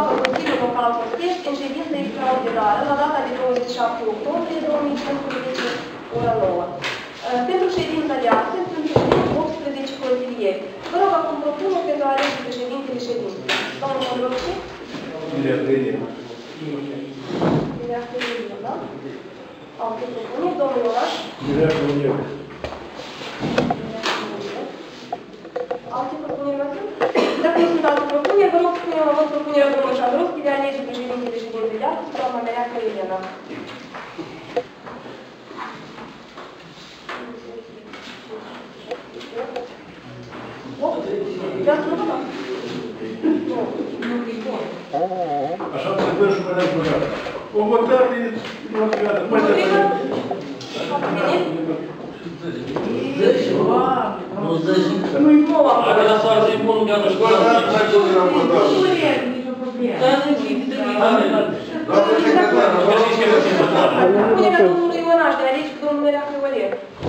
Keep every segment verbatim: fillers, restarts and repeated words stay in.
aprobată Consiliul Local Ploiești în ședință extraordinară la data de douăzeci și șapte octombrie două mii cincisprezece, ora nouă. Pentru ședința de astăzi sunt președinte optsprezece consilieri. Vă rog acum propuneri pentru a alege președintele ședinței. Domnul Condroxi? Iulia Trăinie. Iulia Trăinie, da? Alte propuneri. Domnul Oraș? Iulia Trăinie. Alte propuneri vă sunt? Dacă nu sunt alte propuneri, vă rog să punem la vot propunerea domnului Șadrovski de a alege președintele ședinței de astăzi, doamna Mereacă Elena. Așa trebuie și mai neapărat. O votare nu o gata. Mai Împotrivă? Nu-i nouă. Are la soare să-i bun, gata și Doar dar mai tot la votare. dar nu știi de Doamne secretară, vă rog să vă Propunerea domnului Ionaș de a alege pe domnul Mereacă Vălier.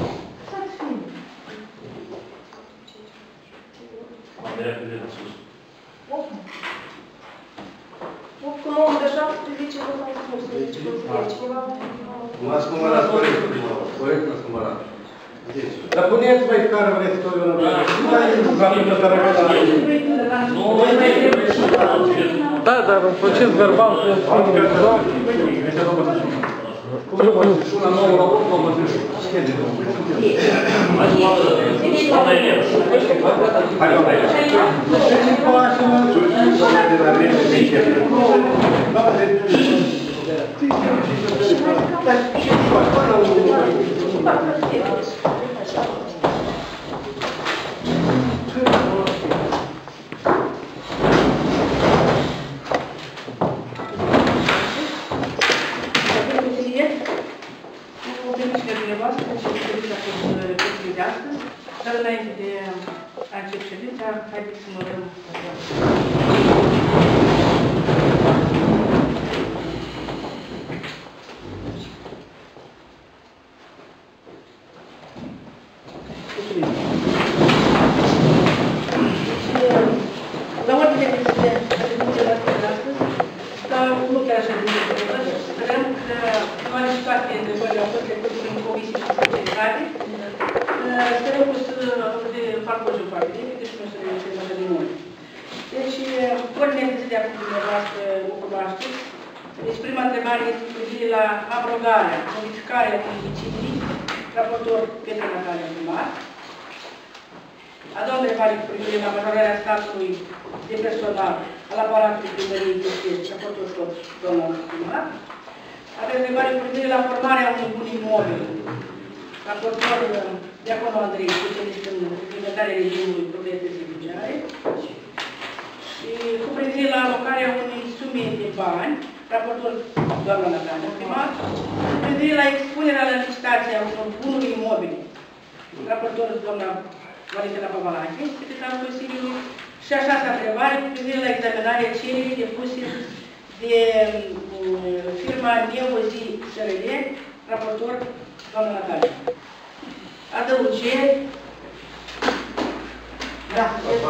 Cu nouă de șaptesprezece, vă mai spus, cineva? M-ați cumpărat corect prima oară. Corect m-ați cumpărat. Dar puneți mai care vreți tot eu. Nu mai e ca pe ăsta revelat. Nu, mai trebuie să Da, dar un proces verbal cu un Cum nu poți și una nouă la urmă, mă zic, ce de nou? Hai, doamna Elena. Hai, doamna Elena. De la vreme de închete. Doamna, de... Ce faci? Până la urmă. Dar înainte de a începe ședința, haideți să mă dăm. La ordine de ședințe de astăzi, dar nu chiar așa de multe, sperăm că mare și toate întrebările au fost trecute în comisii și specializate. Sperăm că să fac o zi foarte repede și nu să le reușesc așa de mult. Deci, ordinea de zi de acum dumneavoastră o cunoașteți. Deci, prima întrebare este cu privire la abrogarea, modificarea municipii, raportor Petre Natalia Primar. A doua întrebare cu privire la majorarea statului de personal al aparatului primăriei de Ploiești, raportor tot doamna Primar. A treia întrebare cu privire la formarea unui bun imobil, raportor Diaconul Andrei, specialist în implementarea regimului proprietății funciare. Și cu privire la alocarea unei sume de bani, raportor doamna Natalia Primar. Cu privire la expunerea la licitație a unor bunuri imobile, raportor doamna Valentina Pavalache, secretarul Consiliului. Și a șasea întrebare cu privire la examinarea cererii depuse de firma Neozi S R L, raportor doamna Natalia. Adăugeri. Da.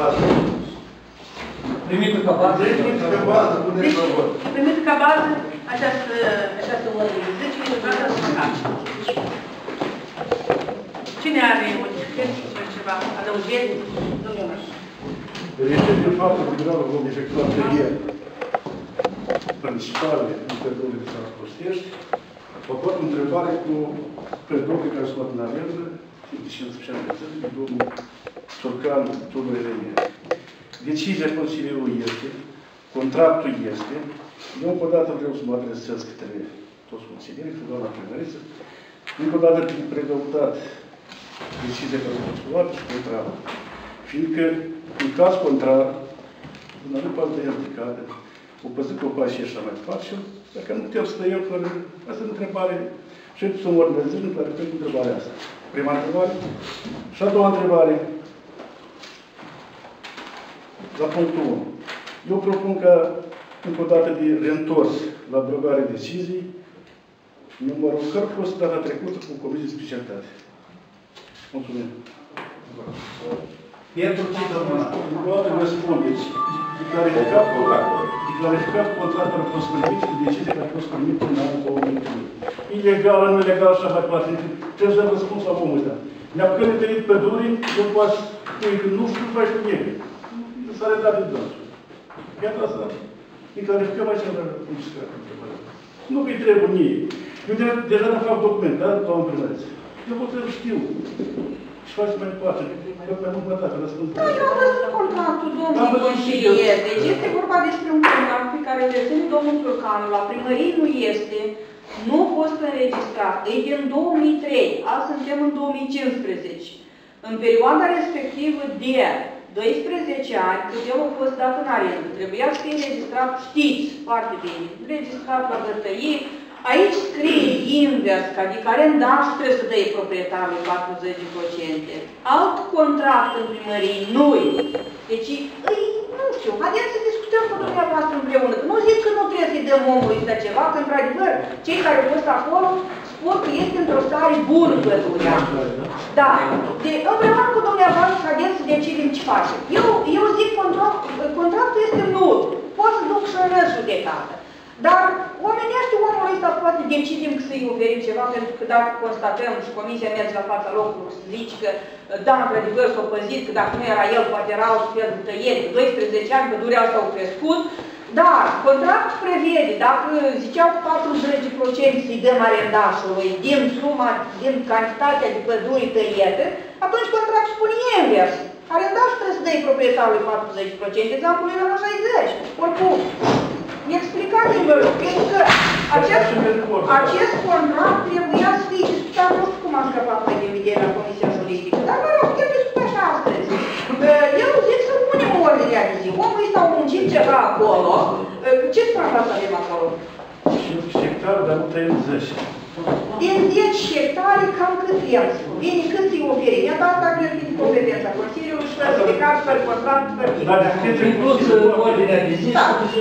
Primitul ca bază. Primitul ca bază, puneți la vot. Primitul ca bază această, această ordine. Deci, vreau să fac. Cine are modificări sau ceva? Adăugeri? Domnul Ionaș. Este din faptul că vreau vom efectua atelier principale în Perdole de Sat Ploiești. Vă pot întrebare cu Perdole care sunt în arendă, și în special de țări, de domnul Ciorcan, domnul Elenie. Decizia Consiliului este, contractul este, eu încă o dată vreau să mă adresez către toți consilierii, cu doamna primăriță, încă o dată din precăutat decizia care a fost luată și contractul. Fiindcă, în caz contrar, până nu poate de implicată, o păzit copaci și așa mai departe, și dacă nu putem să tăiem fără... Asta e întrebare. Și să mă organizez în clarific cu întrebarea asta. Prima întrebare. Și a doua întrebare. La punctul unu. Eu propun ca, încă o dată de reîntors la abrogare decizii, numărul care a fost data trecută cu comisii specialitate. Mulțumim. Pentru ce, domnul? Doamne, răspundeți. clarificat clarificat contractul a fost primit și decizia care a fost primit în anul două mii unu. Ilegal, nu ilegal, așa mai departe. Trebuie să dăm răspuns la omul ăsta. Ne-am călătorit pe duri, nu poate spune că nu știu, faci cu nimeni. S-a redat de dânsul. Iar asta, ne clarificăm aici la întrebarea. Nu că-i trebuie mie. Eu deja nu fac documentar, doamnă primăriță. Eu pot să știu. Și faci mai departe. Eu mai mult mă dacă răspund. Da, eu am văzut contractul domnului consilier. Deci este vorba despre un contract pe care îl deține domnul Turcanu. La primărie nu este. Nu a fost înregistrat. E din două mii trei. Azi suntem în două mii cincisprezece. În perioada respectivă de doisprezece ani, cât el a fost dat în arendă, trebuia să fie înregistrat, știți foarte bine, înregistrat la gătăie. Aici scrie invers, adică arendașul trebuie să dai proprietarului patruzeci la sută. Alt contract în primărie, nu-i. Deci, îi, nu știu, haideți să discutăm cu dumneavoastră împreună. Că nu zic că nu trebuie să-i dăm omului ăsta ceva, că într-adevăr, cei care au fost acolo spun că este într-o stare bună pădurea. Da. De, împreună cu dumneavoastră, haideți să decidem ce facem. Eu, eu zic, contract, contractul este nul. Pot să duc și în judecată. Dar omenește omul ăsta poate decidem că să-i oferim ceva, pentru că dacă constatăm și comisia merge la fața locului să zici că da, într-adevăr s-o păzit, că dacă nu era el, poate era alt fel de tăieri, de doisprezece ani, pădurea asta au crescut, dar contractul prevede, dacă ziceau patruzeci la sută să-i dăm arendașului din suma, din cantitatea de păduri tăiete, atunci contractul spune invers. Arendașul trebuie să dai proprietarului patruzeci la sută, de exemplu, el la șaizeci la sută. Oricum. Explicați-vă, pentru că acest, acest contract trebuia să fie discutat, nu știu cum a scăpat mai de vedere la Comisia Juridică, dar mă rog, el discută așa astăzi. Eu zic să punem o ordine de zi. Omul ăsta a muncit ceva acolo. Ce suprafață avem acolo? cinci hectare, dar nu treizeci. Din zece hectare, cam cât vrem. Bine, cât îi oferi? Ia dat dacă e din competența Consiliului și fără judecat, fără contract, fără nimic. Inclus ordinea de zi,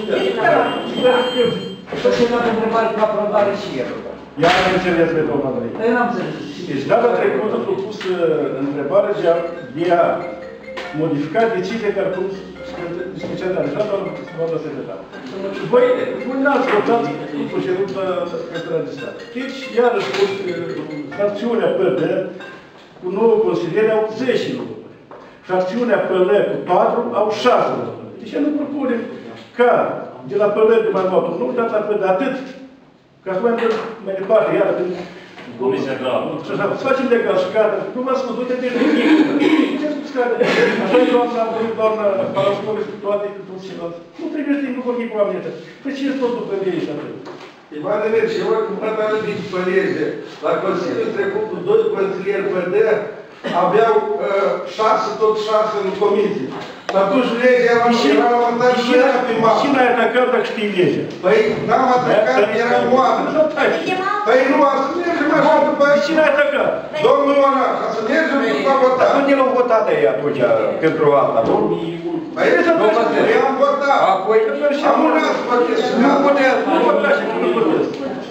să se dă întrebare cu aprobare și el. Iar am înțeles pe doamna Andrei. Eu n-am înțeles. Deci, data trecută a pus întrebare de a modifica decizia care a pus specializat la doamna secretară. Voi, voi n-ați votat cu procedură pentru registrat. Deci, iarăși, fracțiunea P D cu nouă consiliere au zece locuri. Fracțiunea P L cu patru au șase locuri. Deci, nu propunem ca de la P L de mai mult, nu dați la P D atât, ca să mai mai departe, iară, când Comisia gravă. Și așa, să facem legal și gata. Nu v-ați spus, uite, de nimic. Ce spus că așa e doamna, am vrut doamna Parascole și toate, cu toți ceilalți. Nu trebuie să nu vorbim cu oamenii ăștia. Păi ce tot după ei și atât? Ivan Emir, și eu cum hotărât din colege, la Consiliul trecut cu doi consilieri P D, aveau șase, tot șase în comisie. Și atunci legea era la montaj, nu era primar. Și n-ai atacat dacă știi legea. Păi n-am atacat, era oameni. Păi nu, a să mergem așa după aici. Și n-ai atacat. Domnul Ioana, ca să mergem după votat. Unde l-au votat ei atunci pentru asta? Păi eu am votat. Apoi, am un alt votat. nu puteți, nu puteți, nu puteți.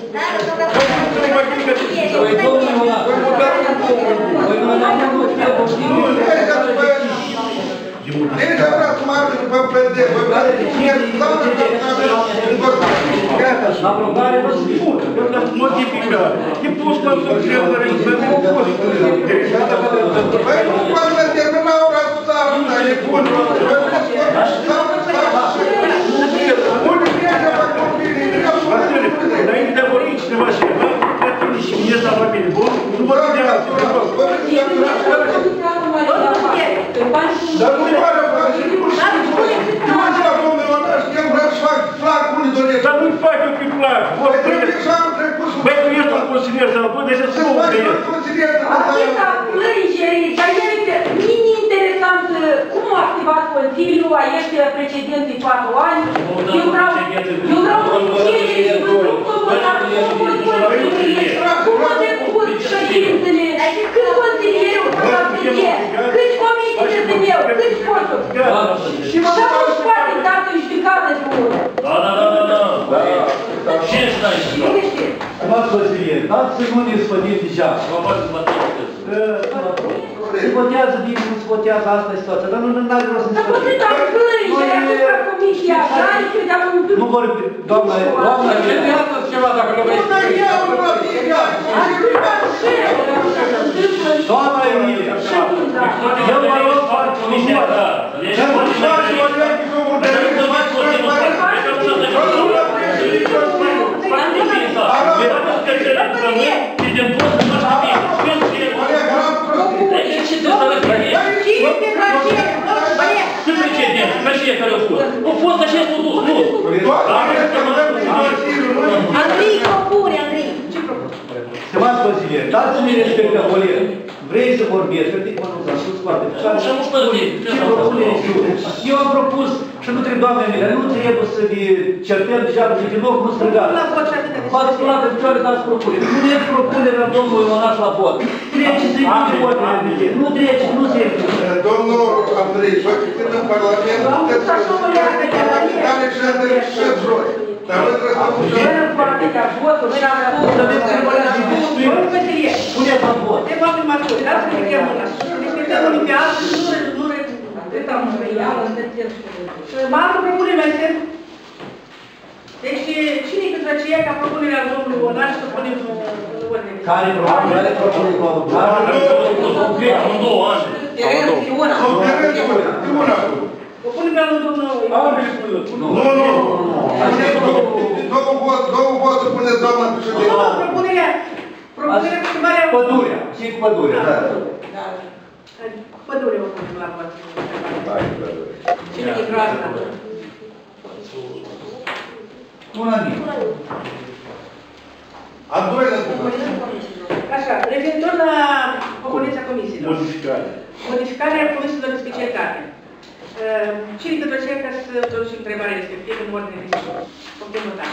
Păi, domnul Ioana, păi, Ioana, nu știu, nu, legea după legea vrea să margă după P D. Păi, P D, cine doamnă, aprobare nu se spune. Modificare. E pus la funcționare în P D. Păi, nu poate termina ora cu țara, nu e bun. Unde legea va copii? Vasile, înainte de a vorbi cineva și ceva, trebuie și mie să la mine. Bun? Nu mă de alții. Dar nu i pare face, nu știu. Eu așa, domnule Ioana, știam vrea să fac flag, unii doresc. Dar nu-i fac eu pe plac. Păi trebuie să am trecut să... Băi, tu ești un consilier să-l văd, deci să nu faci vei. un consilier de Atâta plângeri, dar este mini interesant cum a activat Consiliul, aici precedent de patru ani. Eu vreau, eu vreau consilieri, eu vreau cum a trecut ședințele, câți consilieri au fost atelier, câți comisii de meu, câți posturi. Și mă dau și poate dată judecată de unul. Da, da, da, da, da. Ce stai și da? Dați consilieri, dați să nu ne spădim deja. Vă fac să mă trec. Se votează bine, nu se votează asta e situația, dar nu are rost să ne Dar spădim. poate dar plângi, la comisia, așa, și dacă nu Nu vorbi, doamna, doamna, Înțelegeți ceva dacă nu vrei să doamna Emilia, eu vă rog foarte frumos. Să nu faci o leagă cu un Andrei, propune, Andrei. Ce propune? Stimați consilieri, dați-mi respect abolire. Vrei să vorbești, că mă rog, am spus foarte clar. Ce propuneți tu? Eu am propus și nu trebuie, doamne Emilia, nu trebuie să ne certăm deja pe din loc, nu străgați. V-ați spus de picioare, dați propuneri. Puneți propunerea domnului Ionaș la vot. Treceți să-i nu ordine, nu treceți, nu se explică. Domnul Andrei, vă când în Parlament, puteți să care și de șef joi. Dar noi trebuie să fugim. Puneți la vot. De fapt, în maturi, dați că ne mâna. Respectăm olimpiadă și nu nu respectăm Marcu propune mai semn. Deci, cine cât aceea ca propunerea domnului Ionaș să punem în ordine? Care propune? Care propune cu în două ani. Propunerea lui domnul Nu, nu. Două voturi puneți doamna președinte. Nu, propunerea, propunerea cu schimbarea... Pădurea, și cu pădurea, da. Pădurea o punem la vot. Cine e groazna? Unanim. A doilea Așa, referitor la componența comisiilor. Modificare. Modificarea comisiilor de specialitate. Cine cât aceea ca să introduci întrebarea respectivă în ordine de zi? Putem vota.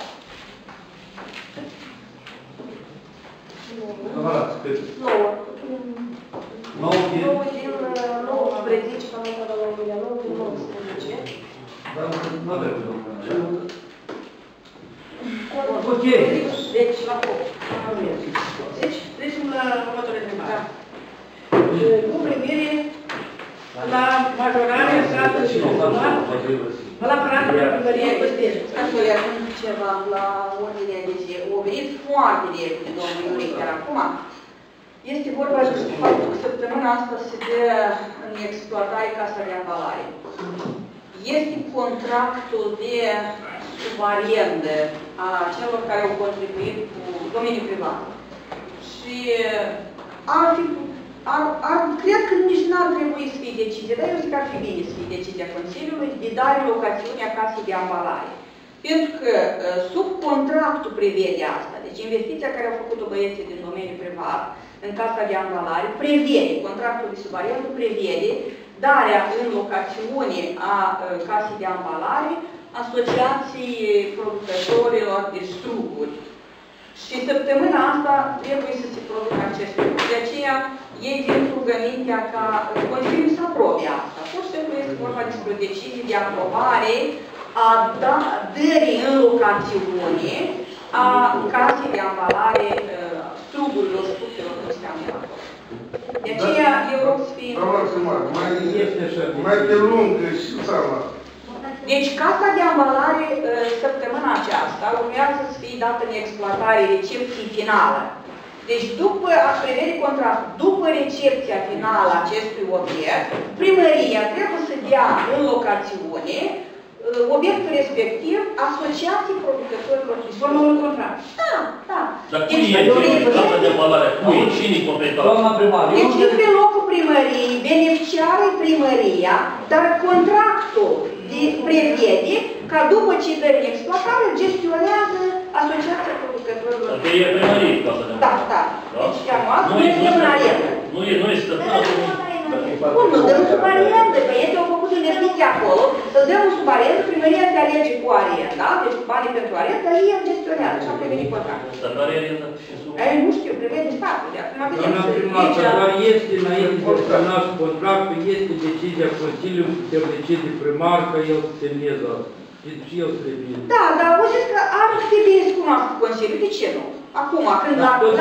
Numărați, cât? Nouă. Nouă din... Nouă din nouăsprezece, cam așa la România, nouă din nouăsprezece. Dar nu avem domnule. Ok. Deci, la foc. Deci, trecem la următoarea întrebare. Cu privire la majorarea statului și normal, la aparatul de primărie Păstești. Aș acum ceva la ordinea de zi. O venit foarte repede, domnul Iuric, chiar acum. Este vorba despre faptul că săptămâna asta se dă în exploatare casa de ambalare. Este contractul de subarendă a celor care au contribuit cu domeniul privat. Și ar fi, ar, ar, cred că nici n-ar trebui să fie decizie, dar eu zic că ar fi bine să fie decizia Consiliului de dare locațiunea casei de ambalare. Pentru că sub contractul prevede asta, deci investiția care au făcut-o băieții din domeniul privat în casa de ambalare, prevede, contractul de subarendă prevede darea în locațiune a casei de ambalare asociației producătorilor de struguri. Și săptămâna asta trebuie să se producă acest lucru. De aceea, ei vin rugămintea ca Consiliul să aprobe asta. Pur și simplu este vorba despre o decizie de aprobare a dării în locațiune a casei de ambalare strugurilor, fructelor, cum spuneam eu acolo. De aceea, eu rog să fie... Mai pe lungă și seama. Deci, casa de ambalare, săptămâna aceasta, urmează să fie dată în exploatare recepție finală. Deci, după a prevede contract, după recepția finală a acestui obiect, primăria trebuie să dea în locațiune obiectul respectiv asociații producătorilor de formă un contract. Da, da. Dar cum e casa de ambalare? Cui? Cine-i competent? Doamna primar. Deci, pe locul primăriei, beneficiarul primăria, dar contractul de prevede ca după ce dă în exploatare, gestionează asociația producătorilor. Adică e primărie casa de ambalare. Da, da. Deci, ea noastră nu este în arendă. Nu e, nu e stăpână. Cum nu? Dăm sub arendă, că ei au făcut investiții acolo, să dăm sub arendă, primăria se alege cu arenda, deci cu banii pentru arendă, dar ei gestionează și am prevenit contractul. Dar care e arendă și sub? Ei, nu știu, prevede statul, de acum vedem. Doamna primar, dar este înainte de semnat contractul, este decizia Consiliului, putem decide primar că el semnează asta. Și el trebuie. Da, dar au zis că ar fi bine să cunoască Consiliul, de ce nu? acum, când la la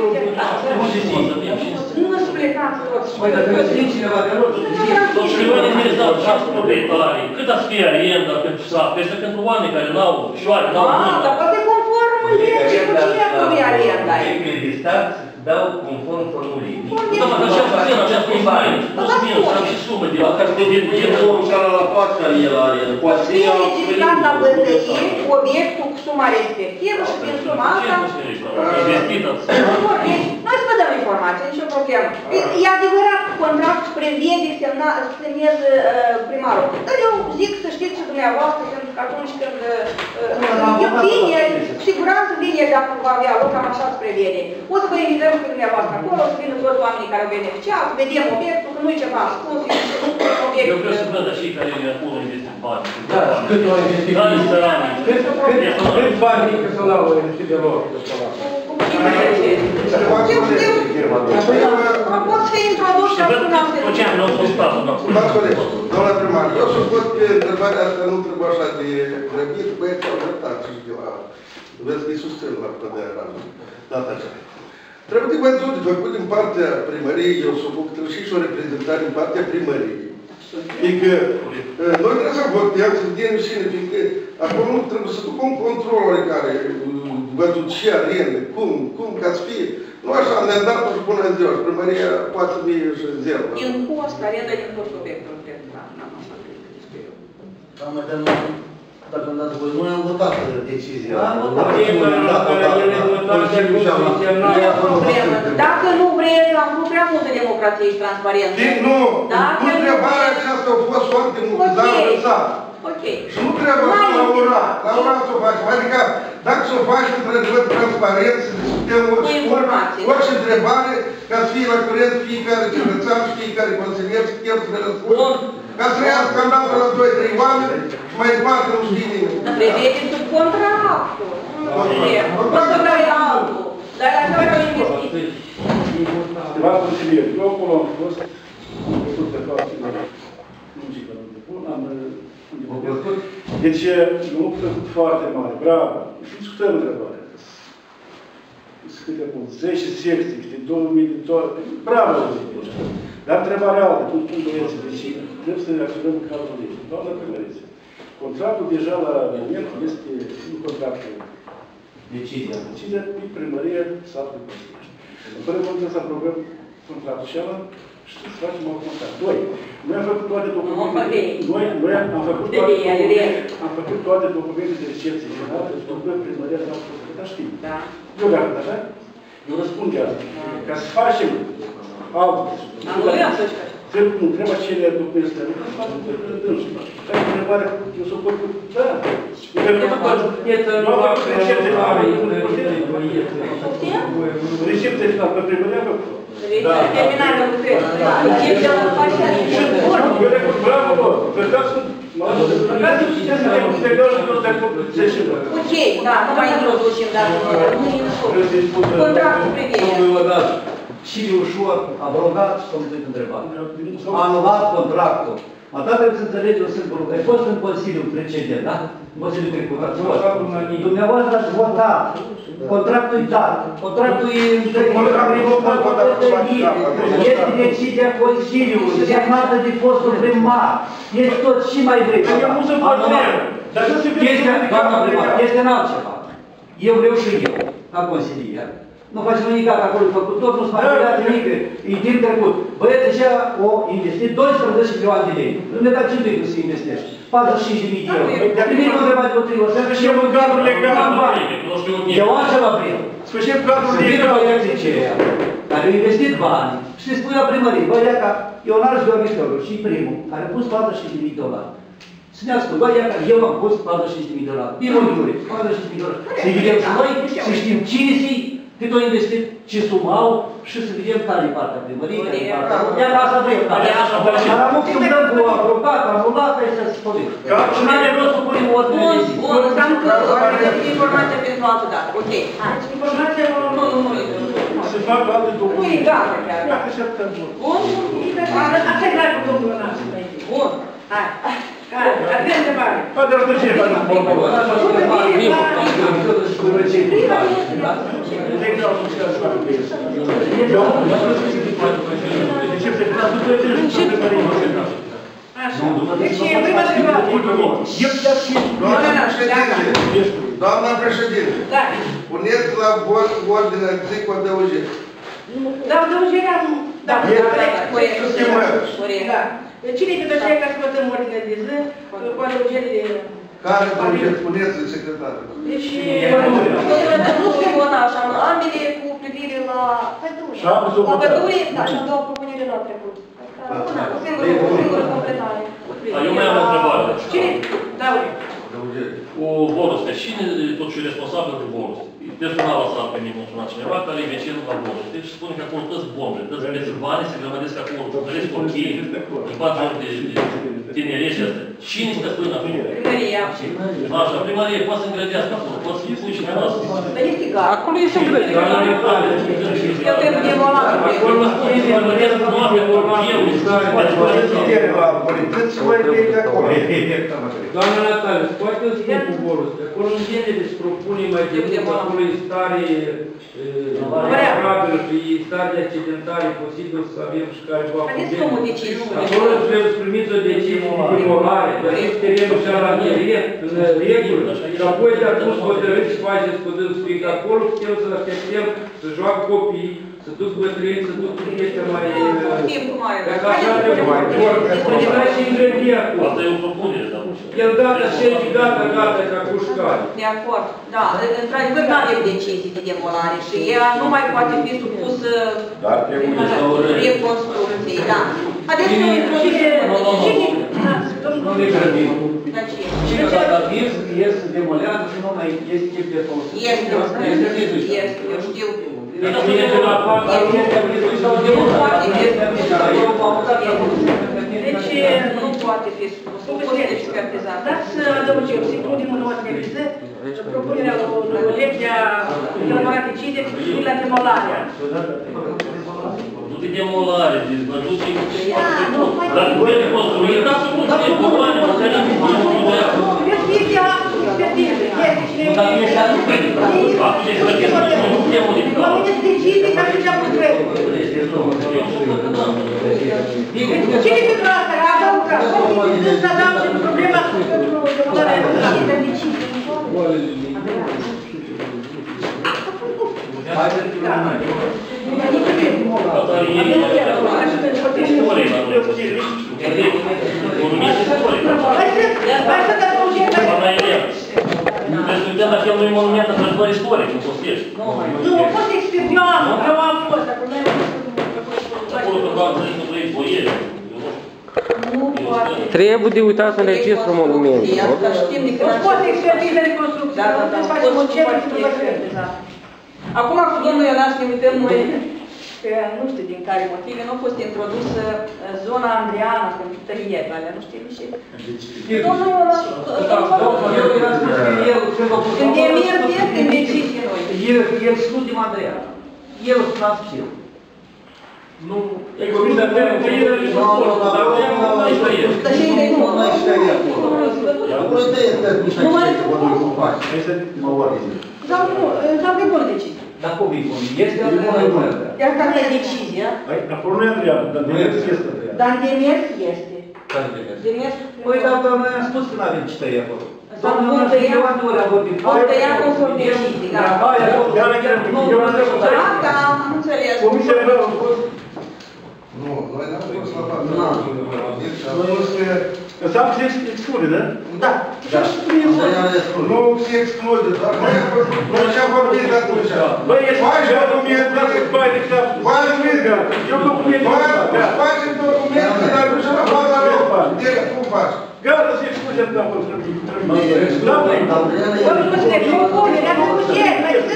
nu îți plecați toți. Păi, dar trebuie să fie cineva de lor. Și oamenii care stau șase proprietari, cât ați fi arienda pentru șapte? Este pentru oameni care n-au șoare, n-au Ah, bun. dar poate conform legii cu cine trebuie arienda. Regulile de stat dau conform formulii. Da, mă, dar și-am spus, așa cum mai, nu spune, și-am și sumă de la care de din omul care la toate care el are, poate să Fie iau... registrat la bătăie obiectul cu suma respectivă și din suma asta... Noi să vă dăm informații, nicio problemă. E adevărat că contractul prevede semna, să semneze primarul. Dar eu zic să știți și dumneavoastră, pentru că atunci când el vine, cu siguranță vine dacă va avea loc, cam așa se prevede. O să vă invităm pe dumneavoastră acolo, să vină toți oamenii care au beneficiat, să vedem obiectul, că nu-i ceva ascuns, e obiectul. Eu vreau să văd și care acolo investit bani. Da, cât au investit? Care sărani? Câți bani mică să l-au investit de lor? Pot să introduc și acum am Doamna primar, eu supun că întrebarea asta nu trebuie așa de grăbit, băieți au dreptate și de la... Vezi că îi susțin la păderea data aceea. Trebuie văzut, făcut din partea primăriei, eu supun că trebuie și o reprezentare din partea primăriei. Adică, noi trebuie să votăm, să vedem și ne, fiindcă acolo nu trebuie să ducă un control care văzut și arene, cum, cum, ca să fie. Nu așa, ne-am dat și bună ziua, și primăria poate să fie și zero. Din cost, arenda din cost obiectul, cred că n-am așa cred că despre eu. Doamne, că nu, dacă îmi dați voi, noi am votat decizia. Am votat. Dacă nu vreți, am vrut prea multă democrație și transparență. Nu, întrebarea aceasta a fost foarte mult, dar lăsat. Ok. Și nu trebuie la ura, la ura să o facem. Adică, dacă să o faci într-adevăr transparent, să discutăm orice întrebare, ca să fie la curent fiecare cetățean și fiecare consilier, să chef să le răspund. Ca să ia scandalul la doi trei oameni și mai departe nu știe nimeni. Prevede sub contractul. Contractul e altul. Dar la care au investit. Stimați consilieri, eu acolo am fost, am făcut de toate muzică în depun, am făcut. Deci, nu a făcut foarte mare, bravo. Și discutăm întrebarea. Câte cu zece secții, câte două mii de toate, bravo! Dar întrebarea altă, cum spun băieții, deci trebuie să ne reacționăm în cadrul legii. Doamna primăriță, contractul deja la moment este un contractul. Decizia. Decizia pe primărie satului Consiliu. În primul rând să aprobăm contractul și ala și să facem alt contract. Doi, noi am făcut toate documentele. Noi, noi am făcut toate documentele, am făcut toate documentele de recepție generală, după primăria s-a făcut, dar știm. Eu gata, așa? Eu răspund de asta. Ca să facem altul. Nu, trebuie cele documente. Nu trebuie să facem dânsul. Și ai întrebare, eu s-o pot cu... Da. Recepția final, pe primăria a făcut. Terminarea lucrării. Recepția la faci și bun. Eu le spun, bravo, bă, plecați cu... Plecați cu ce să ne putem și nu te-ai făcut zece luni. Ok, da, nu mai introducem, dar nu e născut. Contractul prevede. Cine ușor, abrogat și s-a întrebat. A anulat contractul. Atât trebuie să înțelegi o singură lucru. Ai fost în Consiliul precedent, da? În Consiliul trecut. Dumneavoastră ați votat. Contractul e dat. Contractul e este decizia Consiliului, semnată de fostul primar. Este tot și mai drept. Doamna primar, este în altceva. Eu vreau și eu, ca consilier. Nu facem nimic acolo, făcut tot, nu-ți mai creat nimic, e din trecut. Băieți, așa o investit doisprezece milioane de lei. Nu ne dați ce să investești. patruzeci și cinci de mii de euro. Nimic nu trebuie de potrivă. Și eu în cadrul legal. Eu altceva vreau. Sfârșit cadrul legal. Să vină băieții aceia, care au investit bani, și să spui la primărie, băi, iaca, Ionar Gheorghe și primul, care a pus patruzeci și cinci de mii de dolari. Să ne ascult, băi, iaca, eu am pus patruzeci și cinci de mii de dolari. Primul Iurie, patruzeci și cinci de mii de dolari. Să vedem și noi, să știm cine si, cât au investit, ce sumă au și să vedem care e partea primăriei, care e partea lor. Iar asta vrem. Dar am că îmi dăm cu aprobat, anulat, hai să spune. Și mai de rost să punem ordine de zi. Bun, înseamnă că trebuie informația pentru altă dată. Ok. Informația nu, nu, nu. Se fac alte documente. Nu e gata chiar. Ia, așa te-am bun. Bun? Asta e clar cu domnul Ionar. Bun. Hai. A treia întrebare. Dar de ce faci un bun? Deci, prima întrebare. Doamna președinte, puneți la vot ordinea zi cu adăugire. Da, adăugirea nu. Da, corect. Cine e pentru aceea ca să votăm ordinea de zi cu adăugirile? Care adăugire spuneți, secretarul? Deci, nu se vota așa, ambele cu privire la la pădure, da, și două propuneri la trecut. O singură completare. Eu mai am o întrebare. Cine? Da, uite. Cu Boruste, cine e totuși responsabil de Boruste? Personal a stat pe mine, m-a sunat cineva care e vecin la Boruste și spune că acolo toți bombe, toți peți bani se grămădesc acolo, trăiesc cochii, în patru ori de tineri și astea. Cine stă până acolo? Primăria. Așa, primărie poate să îngrădească acolo, poate să-i pui și pe asta. Dar este gata. Acolo este o grădină. Eu trebuie demolat. Acolo mă spune că grămădesc noaptea, eu, Doamna Natalia, poate să spun cu Boruste, acolo în genere se propune mai de mult, acolo e stare favorabilă și e stare accidentare, posibil să avem și careva probleme. Acolo trebuie să primiți o decizie de demolare, de acest terenul și ala în regulă, și apoi de atunci hotărâți și faceți cu dânsul spic acolo, putem să așteptăm să joacă copii, să duc bătrâni, să duc chestia mai... Timpul mai Dacă așa trebuie mai spune și îngrădia acolo. Asta e o propunere, da? El dată și gata, gata, ca cușcare. De acord. Da, într-adevăr nu avem decizii de demolare și ea nu mai poate fi supusă reconstrucției, da. Haideți să o introducem. Nu ne grăbim. Cine dacă aviz, ies demolează și nu mai este chip de folosit. Este, este, eu știu. Deci cine de la fapt, Deci nu poate fi supusă expertizat. Dați să adăugim, să includem în ordine de zi propunerea legea elaborată decide cu privire la demolarea. Nu de demolare, de văzuți dar nu de construit, dar să nu de bomboane, mă care nu de construit. Expertizia, expertizia, este cine... Dar nu ești atât de faptul de expertiză, nu putem modifica. La mine se decide ca să ce-am putut. Cine pentru asta? Că adăugă, să adăugă problema demolarea decide. Rezultat acel unui monument într-adevăr istoric, în Costești. Nu, a fost expert, eu am, eu am fost acolo. Acolo că v-am zis că trăiți boieri. Trebuie de uitat în registru monumentul. Nu poate expertiză de construcție. Da, da, da. Acum cu domnul Ionaș ne uităm noi, că nu știu din care motive, nu a fost introdusă zona Andreana, pentru tăieri, alea, nu știu de ce. Domnul Ionaș, în demir este în decizie noi. El excludem Andreana. El o spunea schimb. Nu, e comisia de tăieri și sport, dar nu mai tăieri. Dar și de cum? Nu este acolo. Acolo este Nu mai este cum? mă ordine. Dar nu, dar de bună decizie. Dar cum e bun? Este de bună bună. Iar care e decizia? Acolo nu e Andreea, dar nu este Andreea. Dar în demers este. Care de mers? Demers. Păi, dar noi am spus că nu avem ce tăi acolo. Vom tăia, vom tăia conform decizii, da. Asta am înțeles. Comisia de a fost... Nu, noi n-am fost la față. Nu, am spus că... Că s-a se exclude, da? Da. Nu se exclude, dar noi ce-am vorbit atunci? Băi, ești așa document, dar să-ți bai de cap. Faci video. Eu document. Faci documente, dar nu și-a fața lor. Direct, cum faci? Gata, se exclude în capul. Da, băi. Bă, nu se propune, dar nu e, mai sunt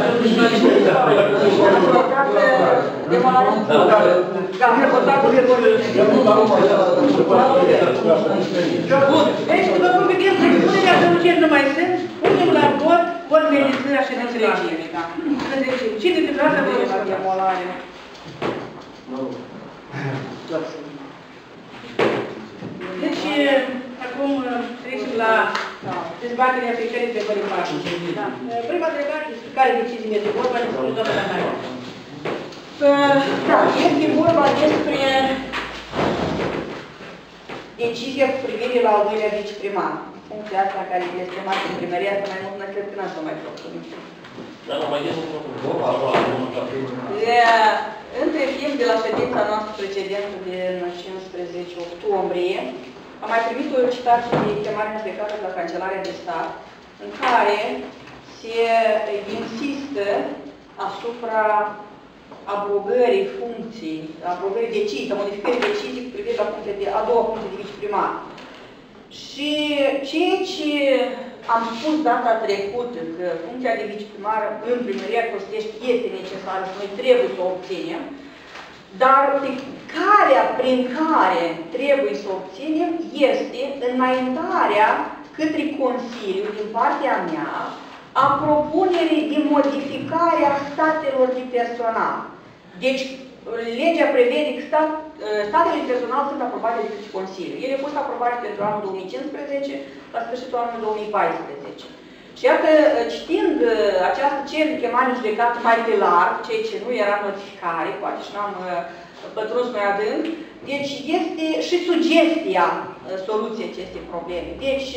deci, după cum vedem, expunerea adăugiri nu mai sunt, punem la vot, vot medicină și întregime. Cine de vreau să vă la demolare? Deci, acum acum trecem la dezbaterea pe care te voi face. Da. Prima întrebare, despre care decizii este vorba, despre doamna Danaia. Da, este vorba despre decizia cu privire la al doilea viceprimar. Funcția asta care este mai în primărie, asta mai mult nu cred că n-am să mai propun. Dar nu mai este Între timp, de la ședința noastră precedentă din cincisprezece octombrie, am mai primit o citație de chemare în judecată de la Cancelarea de Stat, în care se insistă asupra abrogării funcții, abrogării decizii, modificării decizii cu privire la funcția de, a doua funcție de viceprimar. Și ceea ce am spus data trecută, că funcția de viceprimar în primăria Costești este necesară și noi trebuie să o obținem, dar pe calea prin care trebuie să o obținem este înaintarea către Consiliu din partea mea a propunerii de modificare a statelor de personal. Deci, legea prevede că stat, statele de personal sunt aprobate de către Consiliu. Ele au fost aprobate pentru anul două mii cincisprezece, la sfârșitul anului două mii paisprezece. Și iată, citind această cerere de chemare în judecată mai pe larg, ceea ce nu era notificare, poate și n-am pătruns mai adânc, deci este și sugestia soluției acestei probleme. Deci,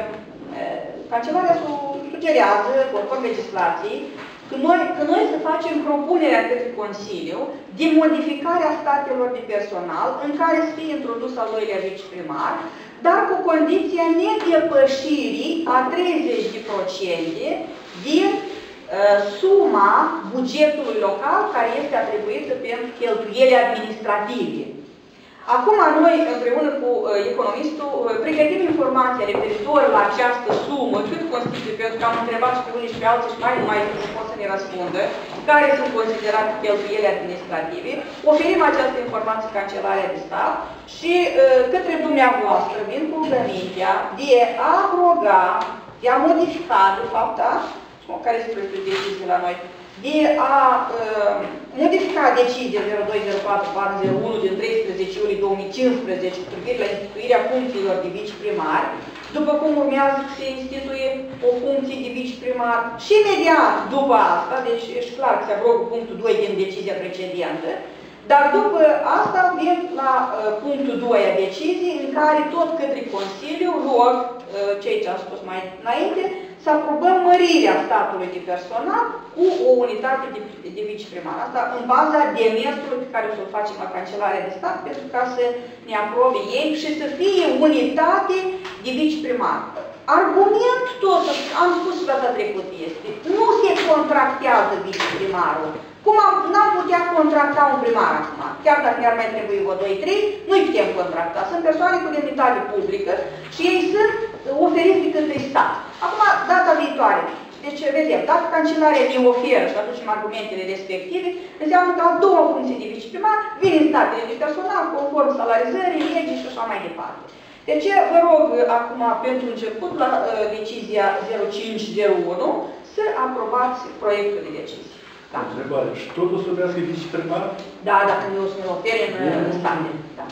Cancelarea sugerează, conform legislației, că noi, că noi să facem propunerea către Consiliu de modificarea statelor de personal în care să fie introdus al doilea viceprimar, dar cu condiția nedepășirii a treizeci la sută din uh, suma bugetului local care este atribuită pentru cheltuieli administrative. Acum noi, împreună cu uh, economistul, uh, pregătim informația referitor la această sumă, cât constituie, pentru că am întrebat și pe unii și pe alții și mai nu mai pot să ne răspundă, care sunt considerate cheltuieli administrative. Oferim această informație Cancelarea de Stat și uh, către dumneavoastră vin cu rugămintea de a abroga, de a modifica, de fapt, da? Care se proiectul decizii la noi, de a uh, modifica decizia zero doi zero patru patru zero unu din treisprezece iulie două mii cincisprezece cu privire la instituirea funcțiilor de viceprimar, după cum urmează să se instituie o funcție de viceprimar și imediat după asta, deci ești clar că se abrogă punctul doi din decizia precedentă, dar după asta vin la uh, punctul doi a deciziei, în care tot către Consiliu rog, uh, cei ce am spus mai înainte, să aprobăm mărirea statului de personal cu o unitate de, de viceprimar. Asta în baza demersului pe care o să-l facem la Cancelarea de Stat, pentru ca să ne aprobe ei și să fie unitate de viceprimar. Argument tot, am spus și data trecută, este, nu se contractează viceprimarul. Cum n-am putea contracta un primar acum? Chiar dacă mi-ar mai trebui o doi trei, nu-i putem contracta. Sunt persoane cu demnitate publică și ei sunt oferiți de către stat. Acum, data viitoare. Deci, vedem, dacă Cancelarea ne oferă și aducem argumentele respective, înseamnă că a doua funcție de viceprimar vin în statele de personal, conform salarizării, legii și așa mai departe. Deci, vă rog acum, pentru început, la uh, decizia zero cinci zero unu, să aprobați proiectul de decizie. Da. Întrebare. Și totul să trebuiască viceprimar? Da, dacă nu o să ne ofere în, în state. Da.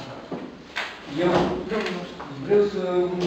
Eu vreau să,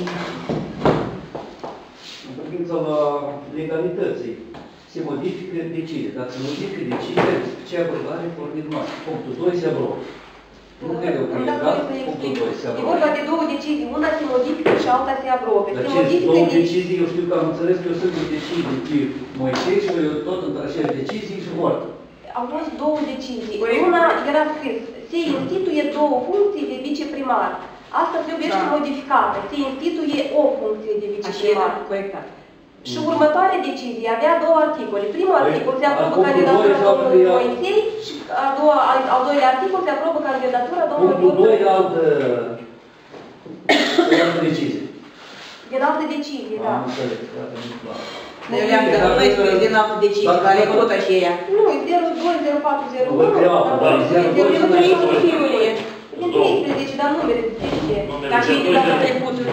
în privința la legalității, se modifică decizia. Dacă se modifică decizia, ce abrogare vor urma? Punctul doi se abrogă. Nu cred că e legal, punctul doi se abrogă. E vorba de două decizii. Una se modifică și alta se abrogă. Dar ce două decizii, eu știu că am înțeles că eu sunt de decizii pe Moisei și eu tot între acele decizii și moartă. Au fost două decizii. Una era scris, se instituie două funcții de viceprimar. Asta trebuie da. modificată. Se instituie o funcție de viceprimar. Și următoarea decizie avea două articole. Primul articol se aprobă candidatura domnului Moisei și a doua, al, al doilea articol se aprobă candidatura domnului Moisei. Punctul doi e altă, e altă decizie. E altă decizie, da. Am înțeles, iată, nu clar. Eu le-am dat noi spre din altă decizie, care e tot așa ea. Nu, e zero doi zero patru zero unu. De treisprezece iulie. E treisprezece, dar numere de decizii. Ca și de data trecută.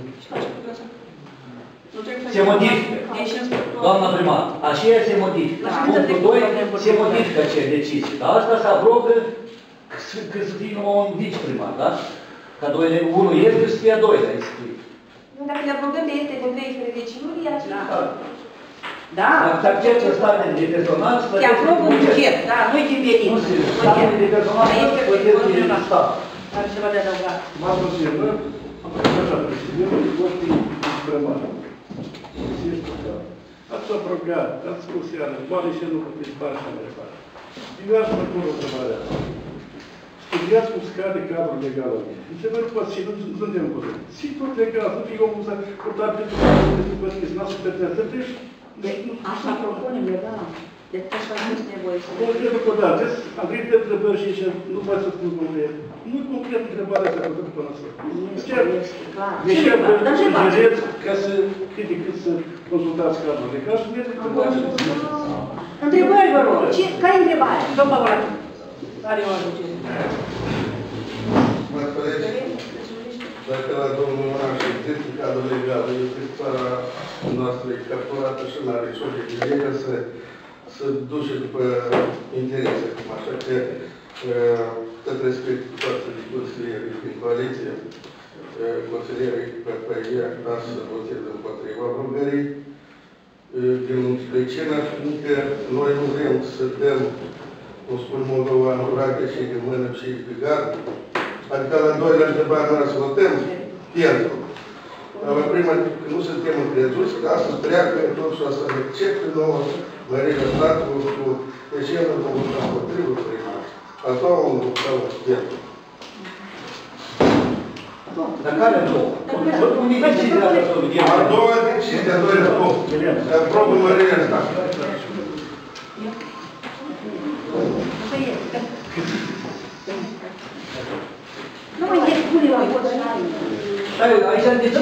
Se modifică. Doamna primar, aceea se modifică. Punctul doi se modifică acele decizii. Dar asta se abrogă că să fie numai un viceprimar, da? Ca doile, unul este și să fie a doilea instituit. dacă le aprobăm de este din treisprezece iulie, acela. Da. Dacă acceptă statele de personal, Se aprobă un buget, da, nu-i din venit. Nu se, statele de personal, plătesc din stat. Are ceva de adăugat. M-am considerat, așa, președintele, coștii extremare. Ați apropiat, ați spus iară, banii și nu puteți bani și mai departe. Diverse mă pun o întrebare asta. Studiați cum scade cadrul legal al mine. Se vede poate și nu suntem cu toți. Și tot legal, să fie omul să purtat pentru că nu te pătiți, n-a supertență, să treci. Așa propunem, da. De ce așa nu este nevoie să... Concret o dată, am venit de întrebări și nu mai să spun concret. Nu concret întrebarea asta făcută până să spun. Este clar. Deci, vedeți ca să cât de cât să consultați cadrul legal și vedeți că v-ați Întrebări, vă rog. Care e întrebare? Domnul Pavlat, are o ajungere. Mă colegi, dacă la domnul Ionan și există cadrul legal, este țara noastră capturată și nu are nicio legă să, să duce după interese. Așa că, tot respect față de consilierii din coaliție, consilierii P P I, aș să votez împotriva rugării din vecină, fiindcă noi nu vrem să dăm, cum spun moldovanul, racă și de mână și de gard. Adică la doilea întrebare noi să votăm, pierdem. Dar la prima, că nu suntem încreduți, că astăzi treacă tot și asta de acceptă nouă mărirea statului cu de ce nu vom vota împotrivă prima. A doua vom vota pierdem. Dar care două? Cum e decizia asta? A doua decizie, a doilea punct. Aprobă mărirea statului. Nu mai e spune la vot. Aici am decis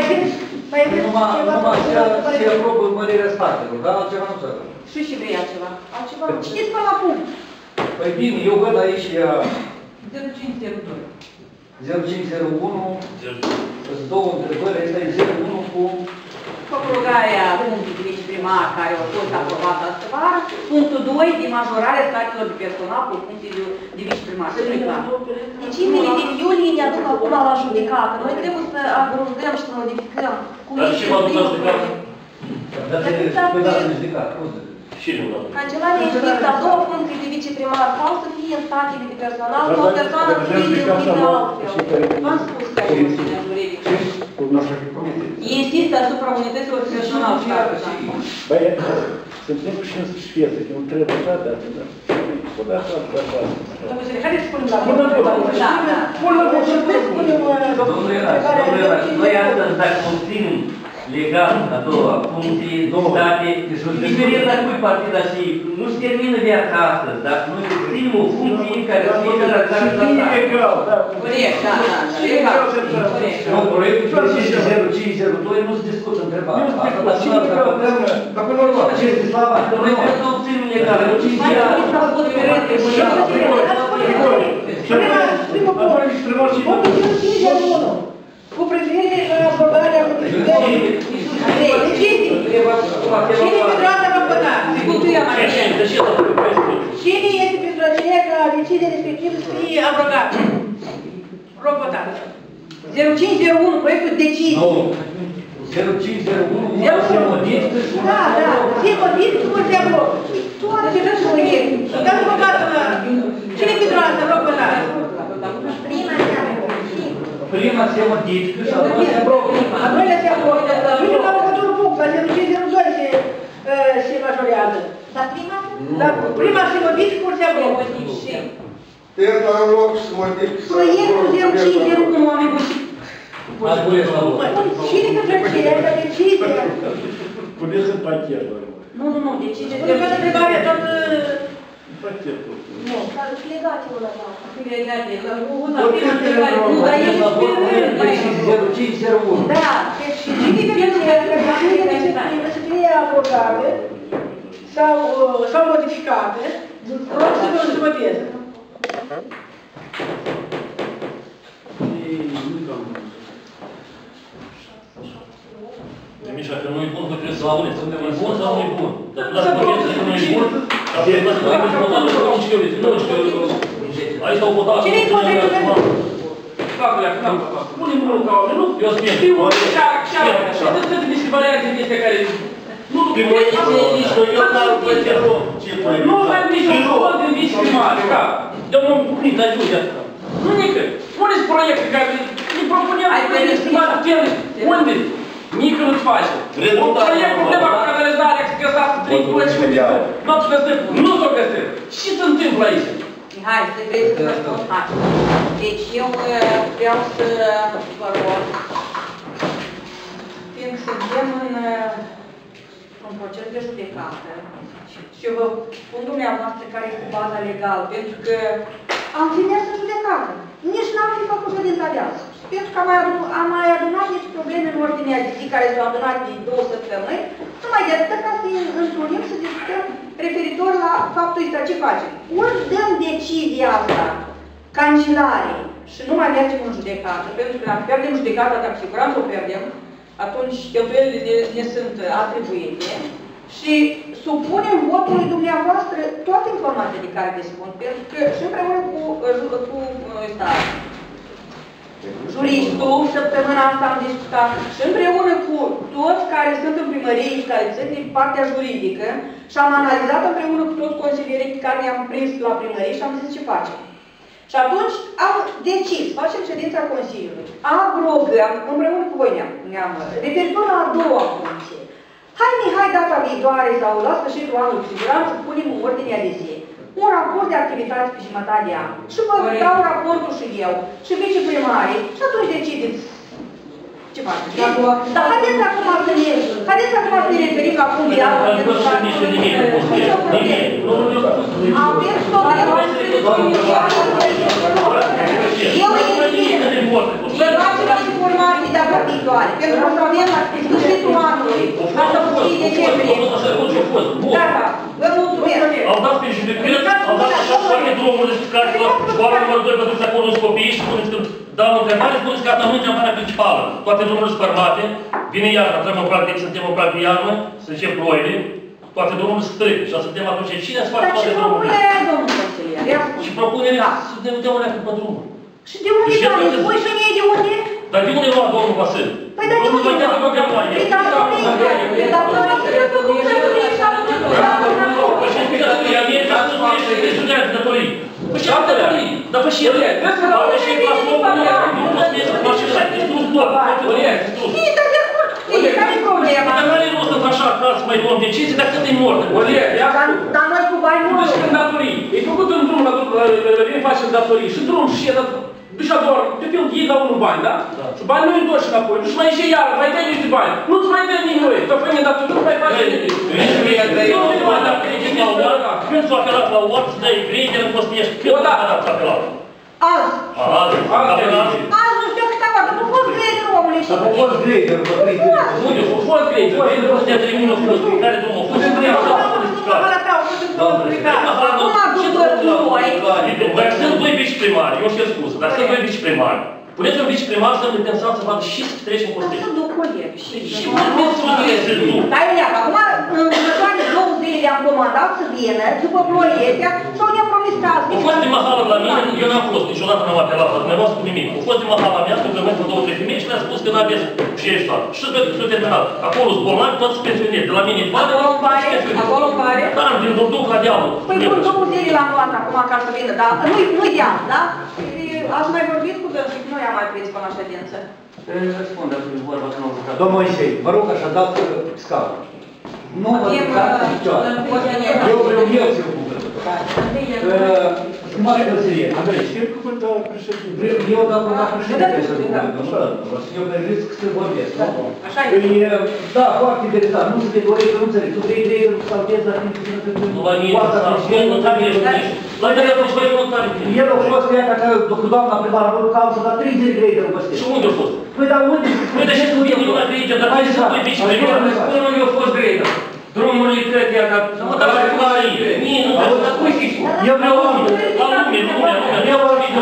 numai se aprobă mărirea statelor, dar altceva nu s-a. Și și vrei altceva? Altceva? Citiți până la punct. Păi bine, eu văd aici zero cinci zero doi. zero cinci zero unu, sunt două întrebări, asta e zero unu cu... Prorogarea punctului de viceprimar care a fost aprobat astă vară. Punctul doi, de majorarea statelor de personal cu funcții de viceprimar. Să nu-i clar. Deciziile din iulie ne aduc acum la judecată. Noi trebuie să agrungăm și să modificăm. Dar și v-a dus la judecată? Dar se spune la judecată. Și nu la judecată. Cancelarea există a două funcții de viceprimar sau să fie în statele de personal sau o persoană să fie înlocuită altfel. V-am spus că e în juridic. Insistă asupra unităților de personal. Băi, suntem cu cincizeci și șase, că nu trebuie așa, dar o dată asta. Domnule, haideți să spunem la Până la vot. Până la vot. Domnule Ionaș, domnule Ionaș, noi astăzi dacă obținem legal a doua funcție, state, indiferent la cui partid ar fi, nu se termină viața astăzi, dar noi obținem o funcție care să fie relaționată la stat. Corect, da, da, corect. Nu, proiectul zero cinci zero doi nu se discută întrebarea. Asta dacă nu luăm, ce este slava? Noi trebuie să obținem legal. Mai trebuie să vot perete. Primul punct. Cu privire la aprobarea modificării. Cine pentru asta va vota? Cine este pentru aceea ca decizia respectivă să fie aprobată? Rog votat. zero cinci zero unu, proiectul decizie. Nu. zero cinci zero unu, se modifică. Da, da, se modifică și se aprobă. Toate ce vreau să proiectul. Dar nu votată la... Cine pentru asta? Rog votat. Prima Prima se modifică și a doua se aprobă. A doilea se aprobă. Vine la următorul punct, la zero cinci zero doi se majorează. Dar prima Dar prima se modifică, ori se aprobă. Pentru am loc să modific. Proiectul zero cinci zero unu, oameni buni. Cine pentru aceea ca decizia? Puneți în pachet, doar. Nu, nu, nu, decizia Spune că întrebarea toată... Pachetul. nu, dar legați una la alta. Una, prima întrebare. Nu, dar el zero cinci zero unu. Da, deci cine pentru aceea ca să fie aprobate sau modificate, rog să nu se voteze. Mișa, că nu-i bun, că trebuie să avuneți. Suntem în bun sau nu-i bun? Dacă dați păchetul că nu-i bun, atunci dați păchetul că nu-i bun, și eu zic, nu, și eu aici s-au votat. Cine-i poate că Capele, capele, pune mânul ca oameni, nu? Eu spun. Așa, așa. Nu sunt niște variante de astea care... Nu, Primul nici noi, eu n-am plătit ce proiect. nu mai nici un cuvânt de viceprimar, da. De un punct de ajută asta. Nu nică. Unde-s proiecte care ne propunem de viceprimar de unde? Nică nu-ți face. Un proiect problema cu canalizarea, că s-a trei curăți și nu ți-o găsesc, nu ți-o găsesc. Ce se întâmplă aici? Mihai, să vrei să vă spun așa. Deci eu vreau să vă rog, fiind suntem în un proces de judecată și eu vă spun dumneavoastră care este baza legală, pentru că am fi mers în judecată. Nici n-am fi făcut ședința de azi. Pentru că am mai, adun, am mai adunat niște probleme în ordinea de zi care s-au adunat de două săptămâni, numai de atât ca să întrunim să discutăm referitor la faptul ăsta ce facem. Ori dăm decizia asta cancelare și nu mai mergem în judecată, pentru că dacă pierdem judecata, dacă siguranță o pierdem, atunci cheltuielile ne, ne sunt atribuite și supunem votului dumneavoastră toate informațiile de care dispun, pentru că și împreună cu, cu ăsta, juristul, săptămâna asta am discutat și împreună cu toți care sunt în primărie și care sunt din partea juridică și am analizat împreună cu toți consilierii care i-am prins la primărie și am zis ce facem. Și atunci am decis, facem ședința Consiliului, abrogăm, împreună cu voi ne-am referitor la a doua funcție. Hai, Mihai, data viitoare sau la sfârșitul anului, cu siguranță, punem în ordinea de zi un raport de activitate pe jumătate de an. Și vă dau raportul și eu, și viceprimarii, și atunci decideți ce faceți. Dar haideți acum să ne, haideți acum să ne referim la cum de altă. Nu știu nici nimic, nu știu nimic. Avem problemă. Eu îi invit. Vă luați-vă informații data viitoare, pentru că o să avem la sfârșitul anului, la sfârșitul decembrie. Gata, vă mulțumesc. Au dat pe judecăți, au dat așa toate drumurile și care școala numărul doi, pentru că acolo sunt copiii și spuneți că dau o întrebare, spuneți că asta nu e întrebarea principală. Toate drumurile sunt fermate, vine iarna, trăim în practic, suntem în practic iarnă, să încep ploile, toate drumurile sunt strict și suntem atunci, cine îți face toate drumurile? Dar ce propunere, domnul consilier? Și propunerea să ne uităm alea pe drumul. Și de unde doamne? Voi și mie de unde? Dar de unde lua domnul Vasil? Păi de unde lua? Păi da, domnule, dar doamne, să ne făcut să nu ne și-a făcut. Păi și încă să ia mie, ca să nu ești de judeață de datorii. Păi și am datorii. Dar păi și el e. Dar și e la scopul ăla. Nu poți să iei să faci așa. Distrus doar. Bine, dar de acord. Care-i problema? Dar nu are rost să faci așa acasă, mai luăm decizii, dacă sunt mortă. Dar noi cu bani nu. Nu sunt datorii. E făcut un drum la vine facem datorii și drum și e datorii. Deci doar, de fel, ei dau unul bani, da? Și bani nu-i întorci înapoi. Nu-și mai ieși iară, mai dai niște bani. Nu-ți mai dai nimic. Să făi nedatorii, nu mai faci nimic. Nu mai dai credit la oameni, când s-a apelat la oameni, să dai credit, nu poți să ieși. Când s-a apelat? Azi. Azi. Azi nu știu câteva, că nu fost greider, omule. Dar nu fost greider, vă trei de Unde? A fost greider. Nu fost de trei minute, nu fost. Care drumul a fost? Acum după noi. Dacă sunt doi viceprimari, eu știu scuză, dacă sunt doi viceprimari, puneți un viceprimar să-mi intenționați să vadă și să trecem cu Dar sunt două colegi. Și mă vedeți să vedeți tu. Dar eu acum, în următoarele două zile le-am comandat să vină, după ploietea, sau ne-am promis că azi. A fost de mahala la mine, eu n-am fost, niciodată n-am apelat la dumneavoastră cu nimic. A fost de mahala mea, pentru că merg cu două, trei femei și le-a spus că n-aveți și ești toată. Și s-a terminat. Acolo sunt bolnavi, toți sunt pensionieri. De la mine toate, acolo îmi pare, acolo îmi pare. Da, din Duc la dealul. Păi bun, două zile l-am luat acum ca să vină, dar nu-i nu-i de azi, da? Ați mai vorbit cu dânsul, nu i-am mai prins până la ședință. Răspunde, atunci vorba că nu am jucat. Domnul Moisei, vă rog așa, dați scaunul. Nu vă jucați picioare. Eu vreau eu să-l cuvânt. Mare consilier, Andrei, Știu cuvântul președinte. eu dacă la președinte să cuvânt, domnul. Eu pe risc să vorbesc, nu? Așa e. Da, foarte interesant. Nu se dorește, nu înțeleg. Tu vrei de el să saltezi la tine să te Nu la mine, nu la mine, la mine a fost voluntari. El a fost ea ca că doamna primar a vrut ca să da trei zile grei de răbăstit. Și unde a fost? Păi dar unde? Păi de ce nu vine lumea greită, dar mai sunt doi viceprimari? Spune unde a fost greită. Drumurile cred că ea, dar dar la primărie. Mie nu vreau să spui și Eu vreau lume. la lume, lumea, lumea. Eu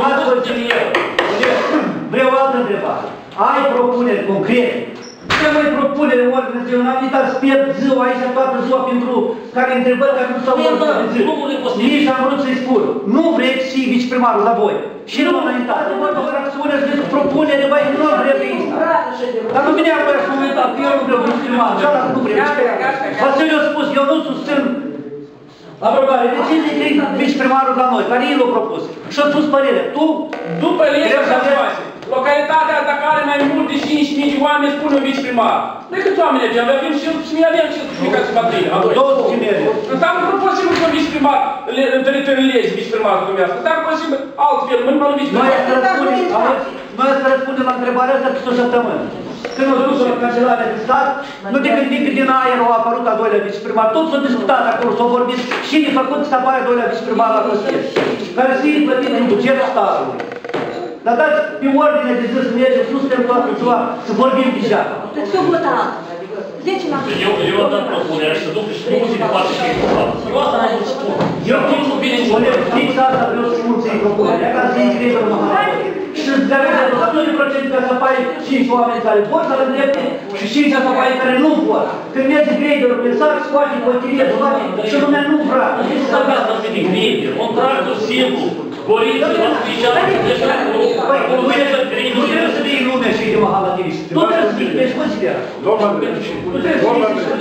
vreau altă întrebare. Ai propuneri concrete? Ce mai propunere în ordine de n-am uitat să pierd ziua aici, toată ziua pentru care întrebări care nu stau în ordine de zi. Nici am vrut să-i spun. Nu vreți și viceprimarul la voi. Și nu înaintați, vă vă fracțiune, zic, propunere, băi, nu vrem pe Insta. Dar nu vine acolo și comentat, că eu nu vreau viceprimar, cealaltă nu vreau viceprimar. Vasile a spus, eu nu susțin aprobare. De ce zice viceprimarul la noi, care el l-a propus? Și-a spus părere, tu... După legea așa face. Localitatea asta care are mai mult de cinci mii de oameni spune un viceprimar. Noi câți oameni avem? Avem și noi avem și explicații batrie. două sute de mii. Înseamnă că nu posibil că un viceprimar, în teritoriul legii, viceprimarul numească. Înseamnă posibil altfel, nu numai viceprimar. Noi să răspundem la întrebarea asta peste o săptămână. Când au dus la Cancelarea de Stat, nu de când din aer au apărut a doilea viceprimar. Tot s-a discutat acolo, s-a vorbit și de făcut să apară a doilea viceprimar la Costier, care să fie plătit din bugetul statului. Dar dați pe ordine de zi să mergem, nu suntem toată ziua, să vorbim deja. Deci s-o votat. zece la sută. Eu, eu am dat propunerea și să duc și nu se face și eu asta am vrut să spun. Eu nu bine și fix asta vreau să mulți propunerea, ca să iei greză în Maharadoi. Și să-ți garantează o sută la sută ca să faci cinci oameni care vor să le îndrepte și cinci să faci care nu vor. Când merge graderul pe sac, scoate băterie, scoate și lumea nu vrea. Nu să aveți asta de grader, un tractor simplu. Goriță, la special, deci nu trebuie să vii lumea și de Maharadoi. Tu trebuie să fii, deci considera. Doamna Andrei, doamna Andrei.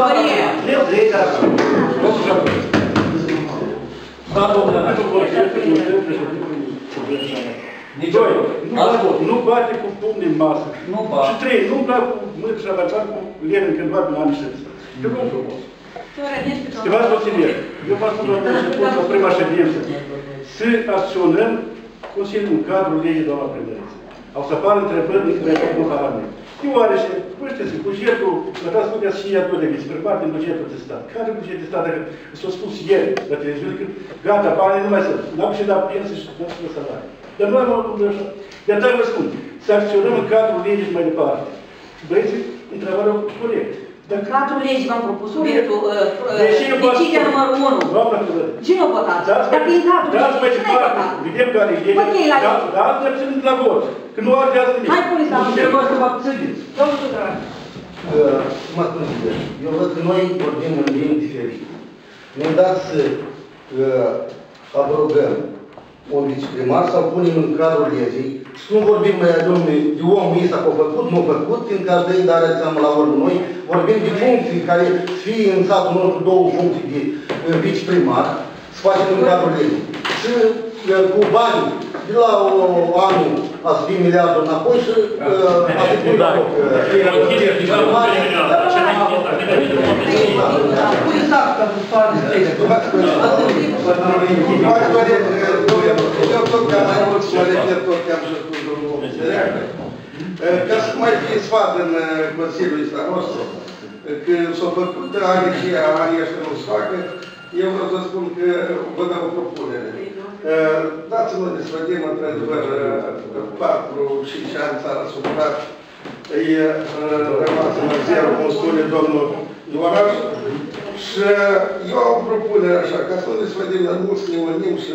Da, domnule. Doi, nu bate cu pumni în masă. Și trei, nu-mi plac cu mâini și avanțat cu Lenin cândva până anii șaptezeci. Eu nu-mi frumos. Stimați consilieri, eu v-am spus la început, la prima ședință, să acționăm Consiliul în cadrul legii doamna Primăriță. Au să apară întrebări din care nu Parlament. Deoarece, nu știți, bugetul, lăsați spuneați și ea de viceprimar din bugetul de stat. Care buget de stat? Dacă s-a spus ieri la televiziune că gata, banii nu mai sunt. N-am și dat pensii și n-am și dat salarii. Dar nu am lucruri așa. De atunci vă spun, să acționăm în cadrul legii mai departe. Băieții, întrebarea corect. În cadrul legii v-am propus subiectul, decizia numărul unu. Cine o votat? Dacă e în cadrul legii, cine ai votat? Vedem care e legea. Dar azi ne abținem la vot. Că nu ardează nimic. Hai pune să abținem să vă abțineți. Domnul Tudor. Mă consider. Eu văd că noi vorbim în limbi diferite. Ne-am dat să abrogăm un viceprimar sau punem în cadrul legii și nu vorbim de omul ăsta că a făcut, nu a făcut, fiindcă aș dă-i darea seama la urmă noi, vorbim de funcții care fie în satul nostru două funcții de viceprimar, să facem în cadrul legii. Și cu bani de la anul a să fie miliardul înapoi și a să fie la loc. Eu tot că am avut și mă repet tot că am și spus domnul director. Ca să mai fie sfat în Consiliul ăsta nostru, că s-au făcut anii și anii ăștia nu se facă, eu vreau să spun că vă dau o propunere. Dați-mă de să vedem, într-adevăr, patru cinci ani s-a răsupărat, e rămas în zero, cum spune domnul Ioanaș, și eu am o propunere așa, ca să nu ne vedem, dar nu să ne unim și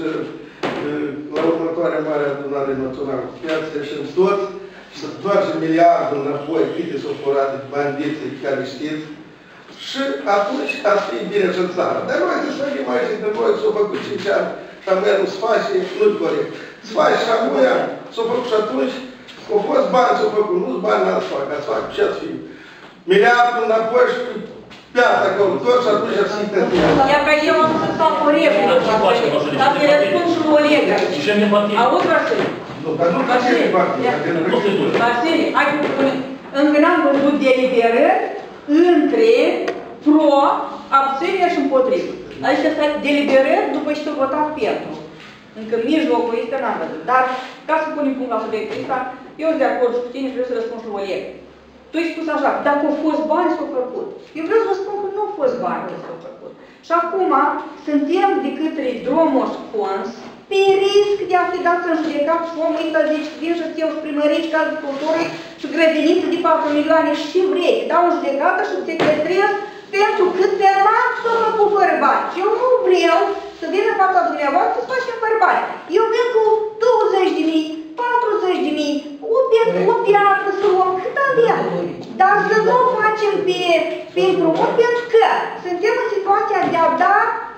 la următoarea mare adunare națională cu piață, ieșim toți și să toarcem miliardul înapoi, câte s-au furat de bandiții care știți, și atunci ar fi bine și în țară. Dar noi să vedem aici între noi, s-au făcut cinci ani, și amuia nu se face, nu-i corect. Se face și amuia, s-au făcut și atunci, au fost bani, s-au făcut, nu-s bani, n-ați fac, ați fac, ce ați fi? Miliardul înapoi și piața acolo, tot și atunci ar fi tătia. Iar că eu am să fac o regulă, dar să răspund și o legă. Auzi, Vasile? Nu, dar nu ca ce e partii. Vasile, hai cu spune, încă n-am văzut deliberări între pro, abținere și împotrivă. Adică să deliberări după ce s-a votat pentru. Încă în mijlocul ăsta n-am văzut. Dar, ca să punem punct la subiectul ăsta, eu sunt de acord cu tine și vreau să răspund și o legă. Tu ai spus așa, dacă au fost bani, s-au făcut. Eu vreau să vă spun că nu au fost bani că s-au făcut. Și acum suntem de către drumul scons, pe risc de a fi dat în judecat și omul ăsta zice, vin și eu și primării, caz de cultură și grădiniță de patru milioane și vrei. Dau în judecată și te cătrez pentru cât de mult s-a făcut fără bani. Și eu nu vreau să vin în fața dumneavoastră să facem fără bani. Eu vin cu douăzeci de mii, patruzeci de mii, o piatră să luăm, cât avem. Dar să nu facem pe, pe împrumut, pentru că suntem în situația de a da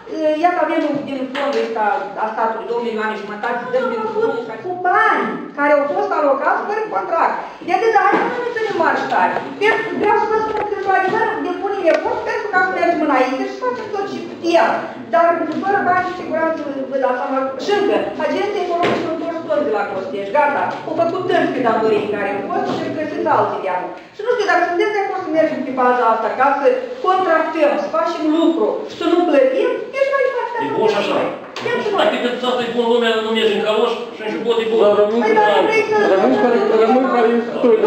Iată avem din fondul ăsta a statului două milioane jumătate de pentru cu bani care au fost alocați fără contract. De atât, dar hai să nu ținem mari tari. Vreau să vă spun că într-adevăr depunem efort pentru ca să mergem înainte și să facem tot ce putem. Dar fără bani și siguranță vă dați seama și încă, agenții economici sunt toți toți de la Costești, gata, au făcut tăți pe datorii care au fost și găsiți alții de anul. Și nu știu, dacă sunteți de acord să mergem pe baza asta, ca să contractăm, să facem lucru și să nu plătim, ești mai faci. E bun și așa. Practic, asta e bun, lumea nu merge în caloș și în jupot e bun. Rămâi care e studiu.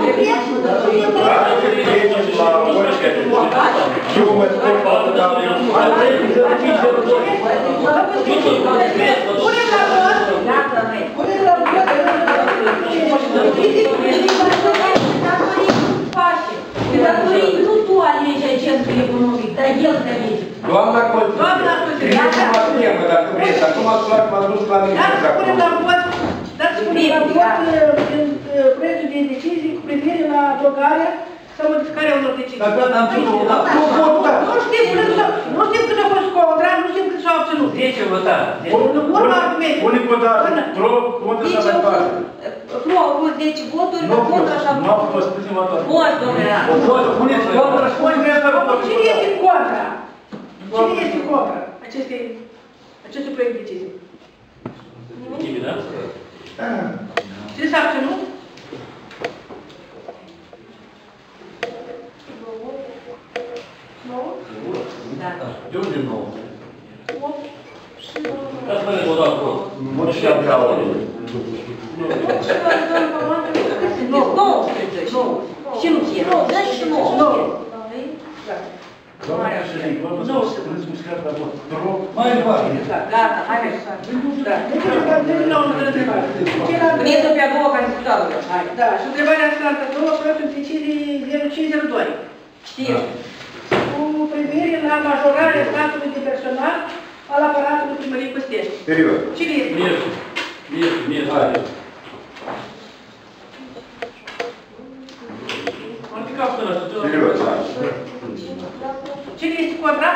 Punem la vot, gata, măi, punem la vot, datorii nu face, datorii nu tu alegi agentul economic, dar el te alege. Doamna Conțe, trimiți mă temă dacă vreți, acum ați luat m-a dus la mine. Dați punem la vot, dați punem la vot proiectul de decizii cu privire la abrogarea sau modificarea unor decizii. Dar gata, am spus-o, dar nu știm nu știm cât a fost contra, nu știm cât s-au obținut. zece votare. Urmă argumente. Unii votați pro, contra și mai departe. Nu au fost zece voturi, Nu că au contra fost, așa. nu au fost, puteți-mă toate. Fost, domnule. Puneți contra și puneți vreți să vă Cine este contra? Cine este contra acestei, acestui proiect de decizie? Nimeni, da? Cine s-a abținut? De unde nouă? Ca să ne votat pro. Nu știu abia o. Nu, nouăsprezece. Și nu fie. nouăzeci și nouă. Doamna președinte, vă rog să spuneți cum scrie la vot. Pro, Mai departe. Gata, hai mai să Vedeți pe a doua care se dau. Da, și întrebarea asta a doua, proiectul decizii zero cinci zero doi. Știți? Cu privire la majorarea statului de personal al aparatului primăriei Costești. Perioadă. Cine este? Miesu. Miesu, miesu. Hai. Am picat până la Perioadă. Cine este contra?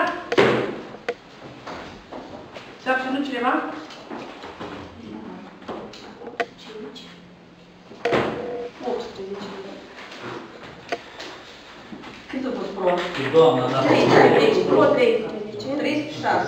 S-a abținut cineva? Cât a fost pro? Doamna, da. Pro trei. treizeci și șase.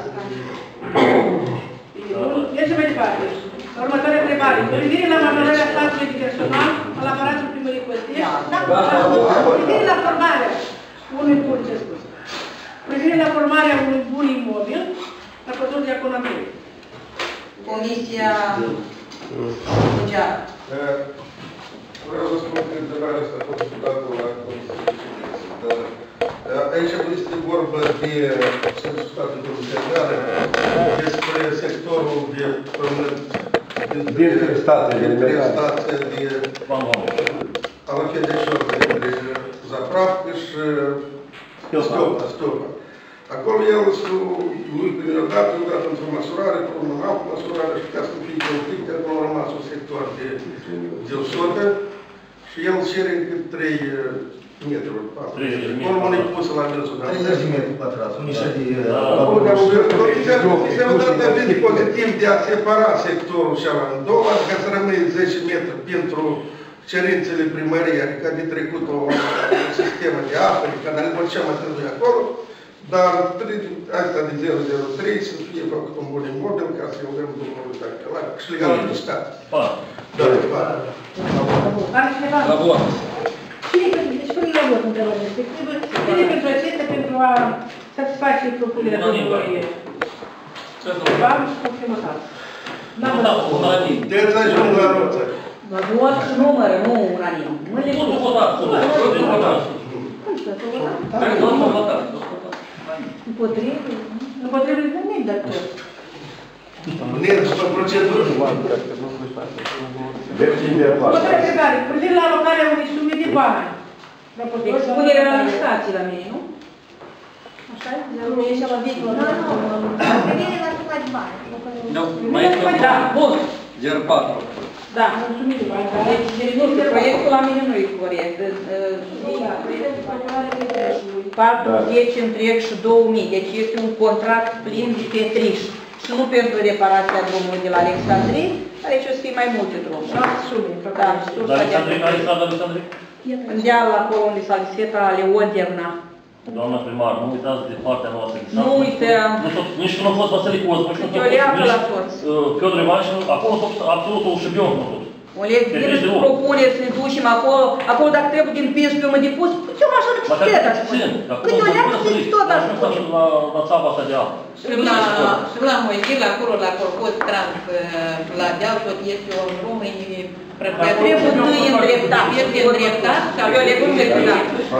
Mergem mai departe. Următoarea întrebare. Cu privire la majorarea statului de personal al aparatului primăriei Costești, cu privire la formarea unui bun, ce spus? Cu privire la formarea unui bun imobil, la pături de economie. Comisia bugetară. Vreau să spun că întrebarea asta a fost dată la Comisia. Aici este vorba de sănătate domiciliară, despre sectorul de pământ, dintre state, dintre state de alăfedeșor dintre Zapravcă și Stopa. Stopa. Acolo el lui prima dată, a dat într-o măsurare, pe urmă în altă măsurare și ca să nu fie conflicte, acolo a rămas un sector de geosotă și el cere încât trei metri, patru. Acolo nu e pusă la dânsul. treizeci de metri pătrați, unii și de... Acolo ne-am dat avem pozitiv de a separa sectorul și ala în două, ca să rămâne zece metri pentru cerințele primăriei, adică de trecut o sistemă de apă, de canalizare, ce mai trebuie acolo, dar asta de zero zero trei să fie făcut un bun imobil ca să-i avem drumul dacă la și legal de stat. Pa. Da, da. Are cineva? La vot. Cine pentru, deci până la vot întrebarea respectivă, cine pentru acestea pentru a satisface propunerea domnului Ivan și confirmătat? N-am văzut. Deci ajung la roță. Vot numără, nu unanim. Nu votat, nu votat. Nu votat. Împotrivă? Împotrivă de nimic, dar tot. Nervi pe procedură. Următoarea întrebare. Cu privire la alocarea unei sume de bani. Expunerea la licitații la mine, nu? Așa e? Nu e așa la vicul. Nu, nu. Privire la suma de bani. Nu, mai este un Da, bun. zero patru. Da, mulțumim. Deci, proiectul la mine nu e corect. patru, zece întreg și două mii. Deci este un contract plin de petriș. Și nu pentru reparația drumului de la Alexandrie, care aici o să fie mai multe drumuri. Da, sursa de Alexandrie, care este Alexandrie? în deal acolo unde s-a disfeta Leodevna. Doamna primar, nu uitați de partea noastră. Nu uităm. Nici când a fost Vasile Cosmă, nici când a fost la toți. Piotr Ivan, acolo a fost absolut o șubion. Oleg, bine să propune să ne ducem acolo, acolo dacă trebuie din pis pe mă depus, eu m-aș aduce câte aș spune. Câte o leacă să tot aș spune. La țapa asta de apă. Și la Moighil, acolo, la Corpus Trans, la deal, tot este o români Trebuie întâi îndreptat, este îndreptat și apoi le cum îndreptat.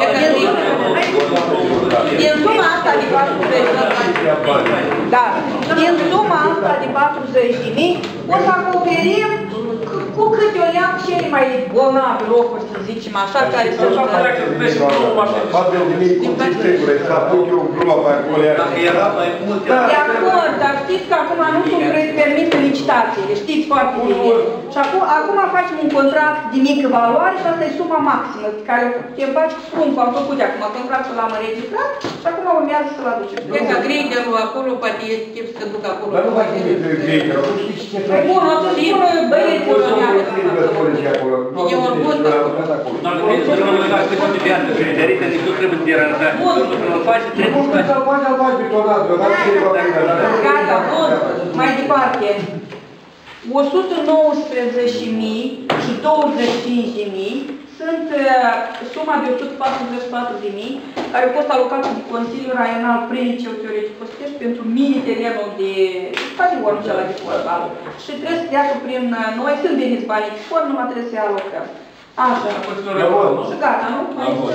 Din suma asta de patruzeci de mii, da, din suma asta de patruzeci de mii, o să acoperim cu câte o leac cele mai bolnavi locuri, să zicem așa, care să facă. patru de mii cum ți sigură, să apuc eu un glumă pe acolo. Dacă era mai mult, de acord, dar știți că acum nu sunt permise licitațiile, știți foarte bine. Și acum, acum facem un contract de mică valoare și asta e suma maximă, care o putem face cu Fruncu, am făcut de acum contractul l-am înregistrat și acum urmează să-l aducem. Cred că greiderul acolo, poate e chef să duc acolo. Dar nu mai trebuie greiderul, nu știi ce trebuie. Bun, o să spună băieții să ne e un bun. Dacă vreți să rămână la câte de viață frederică, nici nu trebuie să deranjați. Când îl faci, trebuie să faci. Să-l faci, să-l faci betonat, deodată ce va fi. Gata, bun, mai departe. o sută nouăsprezece mii și douăzeci și cinci de mii sunt suma de o sută patruzeci și patru de mii care au fost alocate de Consiliul Raional prin Liceul Teoretic Postești pentru mini-terenul de stadionul acela de fotbal. Și trebuie să treacă prin noi, sunt veniți banii de sport, numai trebuie să-i alocăm. Așa. Și gata, nu?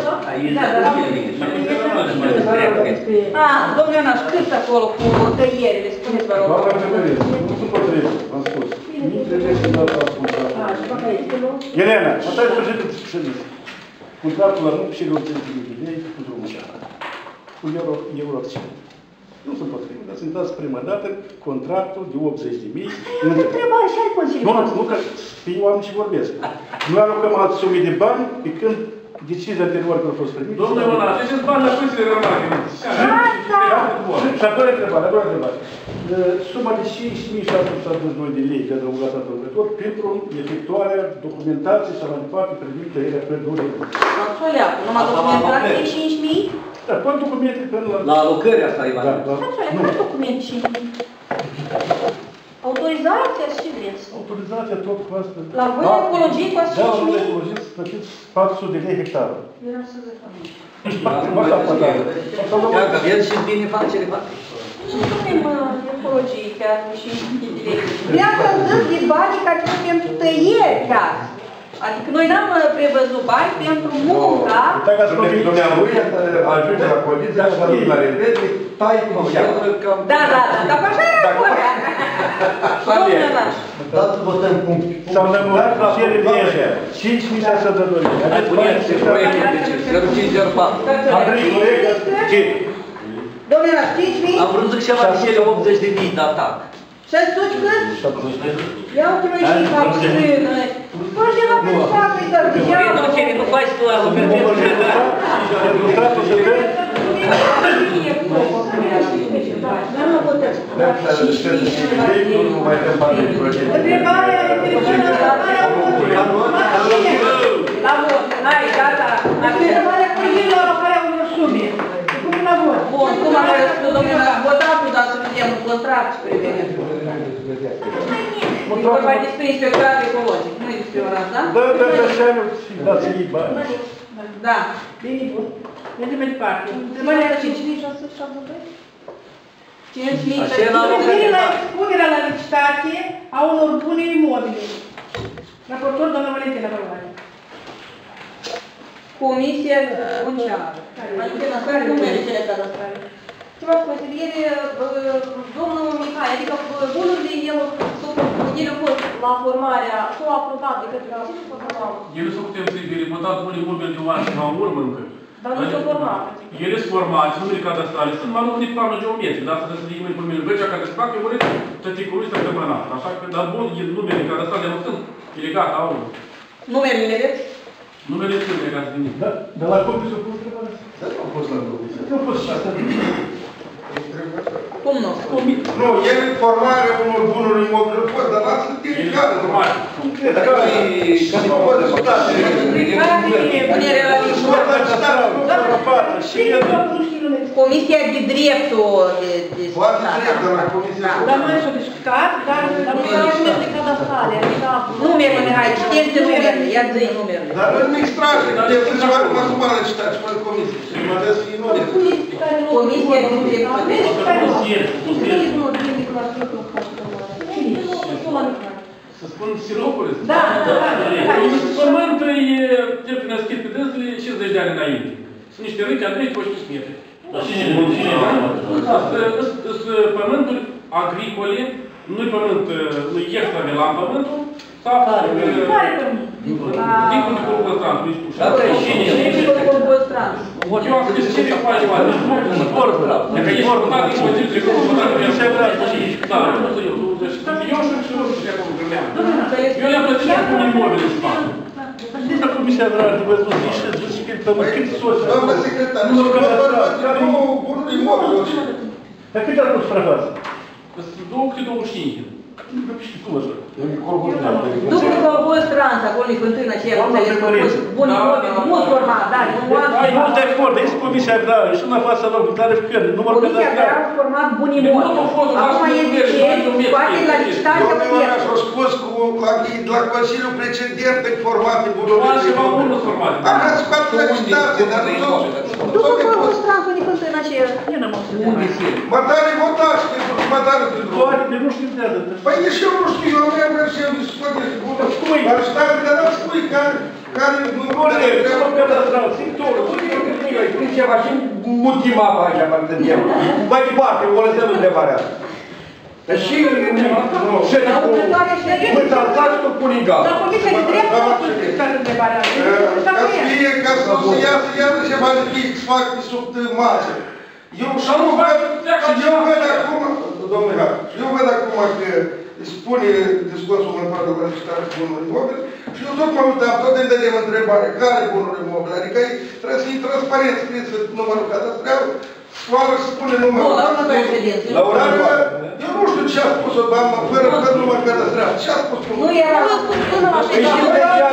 Ah, domnule Ionaș, cât acolo cu tăierile? Spuneți, vă rog. Doamna primărie, nu sunt potrivit, v-am spus. Nu trebuie să dau ascultare. Elena, atunci sfârșitul să zici. Contractul la nuc și răuțenții de lei cu drumul ăsta. Cu Euroacțiune. Nu sunt potrivit, dar sunt dați prima dată contractul de optzeci de mii. Nu trebuie așa ai Consiliul. Nu, nu, că fii oameni și vorbesc. Noi alocăm alte sume de bani pe când decizia anterioară care a fost primită. Domnule Mănaș, ce-ți bani la Consiliul Raional? Și a doua întrebare, a doua întrebare. Suma de cinci mii șase sute șaptezeci și doi de lei de adăugat la lucrător pentru efectuarea documentației sau mai departe privind tăierea pădurii. Absolut, numai documentație cinci mii? Da, tot documente până la... La alocări asta, Ivan. Absolut, care documente cinci mii? Autorizația și vreți? Autorizația tot cu asta. La voi de ecologie cu asta cinci mii? Da, la ecologie să plătiți patru sute de lei hectară. Era să zic am. Dacă vezi și bine facere, fac. Nu putem ecologie chiar cu cinci mii de lei. Vreau să zic de banii care sunt pentru tăieri chiar. Adică noi n-am prevăzut bani pentru munca. Dumneavoastră ajunge la condiția să ajunge la revedere, tai cum cheamă. Da, da, da, dar așa era corect. Domnule Naș. Dați să votăm punct. S-au lămurat cele de ăștia. cinci mii șase sute de lei. Hai puneți proiectul de ce? zero cinci zero patru. Domnule Naș, cinci mii? Am vrut zic ceva de cele optzeci de mii de atac. Și ați duci cât? Ia uite mai și fac strână. Păi de la persoană îi dă de ea. Nu faci tu asta, pentru că nu puteți. Întrebarea la vot. Hai, gata. Întrebarea colegilor care au unor sume. Cum la vot? Bun, cum a răspuns domnul la votatul, dar să vedem un contract privind. E vorba despre inspectorat ecologic, nu e despre ora asta? Da, da, da, așa nu dați ei bani. Da. Bine, bun. Mergem mai departe. Întrebarea cinci mii șase sute șaptezeci și doi? cinci mii șase sute șaptezeci și doi. La expunerea la licitație a unor bune imobile. Raportor, doamna Valentina, vă rog. Comisie funciară. Valentina, care nu merge la cadastrale? Ceva consiliere, domnul Mihai, adică bunurile el ele au fost la formarea, s-au aprobat de către Consiliul. Ele s-au putem să fie votat unii imobili de un an și la urmă încă. Dar nu s-au format. Ele sunt formate, numele cadastrale, sunt mai numele planul geometric, dar să se nimeni pe mine. Vecea care se fac, eu vreau să te curuși să te mânat. Așa că, dar bun, numele cadastrale nu sunt. Delegat, au. Numerele vedeți? Numele sunt legați de mine. Dar la comisie a fost întrebarea? Da, nu a fost la comisie. Nu a fost și asta. Cum nu? Nu, el e formarea unor bunuri imobile, pot, dar lasă tehnicare. Dacă nu pot de stat, Punerea la Comisia de dreptul de de Poate drept, dar la comisia... Dar noi s-au discutat, dar nu s-au discutat de cadastale, adică... Numerele, hai, citeți numerele, ia zi numerele. Dar nu extrage, că te să ceva cum acum la citat, și până comisie. Și mă dă să fie numere. Comisia de dreptul. Să spun Siropolis? Da, da, da. Pământul e cel născut pe dânsele cincizeci de ani înainte. Sunt niște râte, a trei, paisprezece metri. Dar cine e bun? Cine e bun? Sunt pământuri agricole, nu-i pământ, nu-i extra de la pământul, sau dincul de Corpostran, nu știu. Cine e Corpostran? Eu am scris ce face mai de sport. Dacă ești vorbunat din poziție, trebuie să vorbunat cu el. Da, nu știu eu. Eu și nu știu ce acolo gândeam. Eu le-am plătit și acum imobile să fac. Știți la comisia agrară de văzut niște zici că pământ cât soți? Doamna secretar, nu nu bunuri imobile. Dar cât a fost suprafață? două câte douăzeci și cinci. Și cum așa? După Corpostran, acolo e fântâna aceea, cum înțeles, bun imobil, mult format, da, nu am... Ai mult de acord, aici comisia agrară, și în fața locului, care și pierde, numărul de Comisia agrară a format bun imobil. Acum este ce, poate la licitație să pierde. Domnul a spus la Consiliul precedent formate bunurile. Ceva bun nu formate. Aha, scoate la licitație, dar nu tot... După Corpostran, când e fântâna aceea, unde se? Mătare votați, pentru mătare de drum. Toate, nu știu de atât. Păi nici eu nu știu, eu nu am vrut să eu discuție. Dar stai, dar nu spui care... care nu corect, nu cadastral, sectorul, spune ceva și multima aici, mă gândeam. Mai departe, o lăsăm întrebarea asta. Și... nu, și cu... mântați cu Punigal. Dar comisia de drept nu a fost discutat întrebarea asta. Ca să fie, ca să nu se iasă, iară ceva de fix, fac sub masă. Eu și nu văd, și eu văd acum, domnule Har, și eu văd acum că spune discursul următor de la licitare cu bunuri imobile și eu tot mă uitam, tot îmi dădeam întrebare, care bunuri imobile? Adică trebuie să fie transparent scris numărul cadastral, scoală și spune numărul. Nu, la următoarea ședință. La următoarea. Eu nu știu ce a spus-o, doamnă, fără număr cadastral. Ce a spus-o? Nu era, nu spus până la ședință.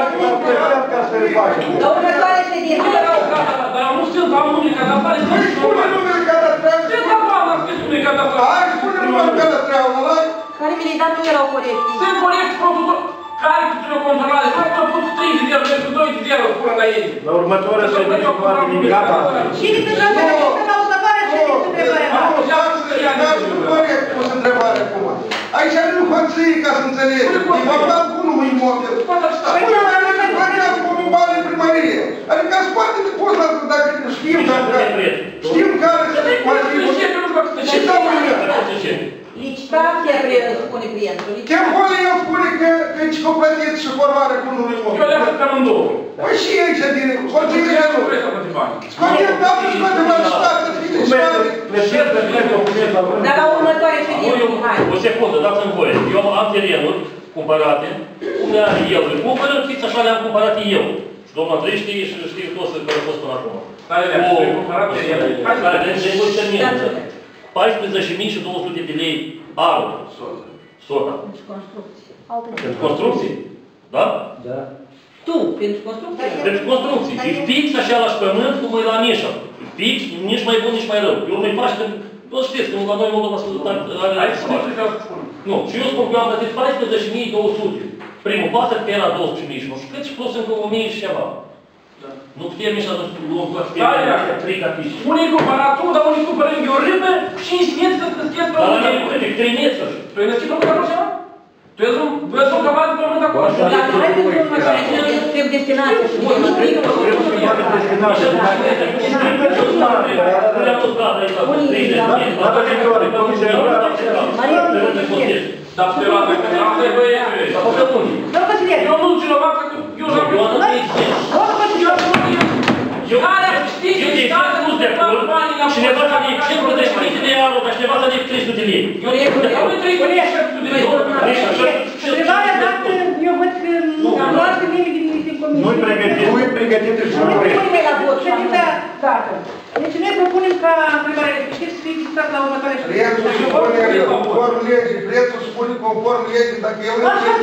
La următoarea ședință. Dar nu știu, am numele cadastral. Spune numele cadastral. Ce doamna a scris numele cadastral? Hai, spune numărul cadastral, ăla. Care mi le-ai dat nu erau corecte. Sunt corecți, profesor. Care cu cine controlare? Hai că am pus trei de zero, pentru doi de zero, până la ei. La următoarea ședință nu are nimic. Cine te trage la următoarea ședință întrebarea ta? Nu, nu corect pus întrebarea acum. Aici nu hățâi ca să înțelegi. E vorba cu unul imobil. Spune la unul bani în primărie. Adică scoate de post dacă știm știm care se poate fi. Și dau mâine. Licitația spune clientul. Chiar poate el spune că ești completit și formare cu unul imobil. Eu le-am făcut cam în două. Păi și aici din hățâi și nu. Scoate dată, scoate la licitație, să fie licitație. Dar la următoarea ședință, hai. O secundă, dați-mi voie. Eu am terenuri cumpărate, unde are el le cumpără, fix așa le-am cumpărat eu. Și doamna Andrei știe și știe toți care a fost până acum. Care le-am cumpărat de el? Care le-am terminat. paisprezece mii și două sute de lei anul. Sota. Pentru construcții. Pentru construcții? Da? Da. Tu, pentru construcții? Pentru construcții. Și fix așa la pământ cum e la Nișa. Fix, nici mai bun, nici mai rău. Eu nu-i faci când... Nu știți, când la noi Moldova are să faci. Nu, și eu spun că eu am plătit paisprezece mii două sute. Primul pas că era douăsprezece mii și nu știu cât și plus încă o mie și ceva. Nu putem nici să luăm toate trei capici. Unii cumpără tu, dar unii cumpără eu râpă, cinci metri să crăschiesc pe unii. Dar la mine, trei metri. Tu ai născut un căruș ceva? Tu ești un vezi un căvat de pământ acolo. Dar hai pentru următoarea ședință, trebuie destinație. Dar pe la dacă am să-i băieți. Eu nu știu la că eu n-am eu nu eu eu de fapt nu de acord, cineva să ne cincizeci de euro, dar cineva să ne trei sute de lei. Eu nu trei sute de lei. Întrebarea dacă eu văd că dați la următoarea ședință. Prețul spune conform legii, prețul spune conform legii, dacă el nu știe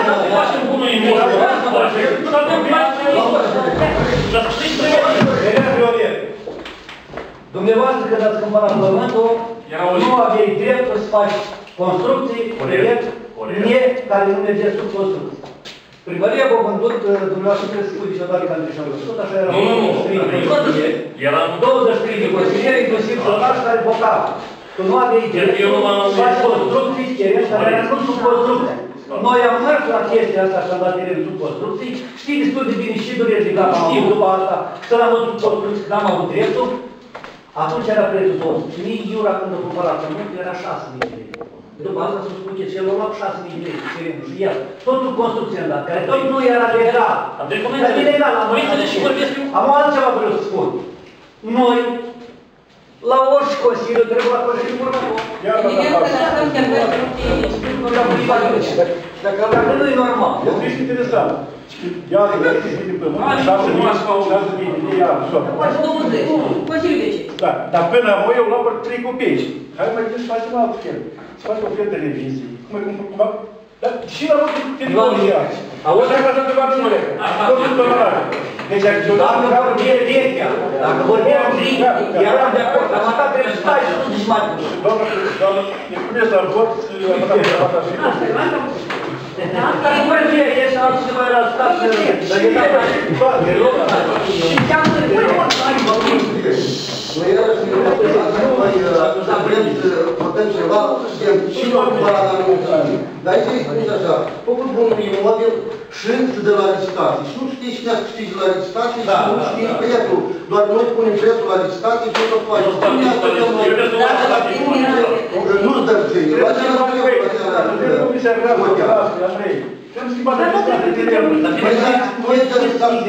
Dumneavoastră, când ați cumpărat pământul, nu aveai dreptul să faci construcții, proiect, care nu mergeți sub construcții. Primăria v-a vândut, dumneavoastră trebuie să spui niciodată ca întrești tot așa era douăzeci și trei de consilieri, douăzeci și trei de consilieri, inclusiv sonași care votau. Că nu aveai dreptul să faci construcții, cereri care era nu sub construcții. Noi am mers la chestia asta și am dat terenul sub construcții, știi destul de bine și dureri de gata, am avut după asta, să l-am văzut sub construcții, că n-am avut dreptul. Atunci era prețul două sute mii, Iura când a cumpărat pământul era șase mii de lei. După asta s-a spus că el a luat șase mii de lei terenul și el, tot sub construcție am dat, care tot nu era legal. Dar e legal, am am altceva vreau să spun. Noi, la orice consiliu, trebuie la consiliu următor. Dacă nu e normal. Este și interesant. Iar este din pământ, șase mii de lei iar, soată. Consiliul de ce? Da, dar până la eu luam pe trei copii. Hai mai gândi să facem alt fel. Să facem o fel de revizii. Cum e cum cumva? Dar și la rog de televiziune. Auzi, așa că ceva nu le. Deci dacă vorbim rechea, dacă vorbim zi, eram de acord, am atât trebuie să stai și nu zici mai bun. Doamna, doamna, ne puneți la vot să am dat pe asta și... Asta e vorbire, ești altceva era stat să... Dar e dat așa. De rog. Și te-am să noi iarăși ne vrem să votăm ceva, știm și nu cumpărat la nouă. Dar aici îi spuneți așa, făcut bunul imobil și să de la licitație. Și nu știi cine a câștigit la licitație și nu știi prețul. Doar noi punem prețul la licitație și nu tot faci. Spune asta că noi... Nu-ți dăm ție. La ce nu trebuie la ce am schimbat de licitație de terenul. Noi dăm licitație.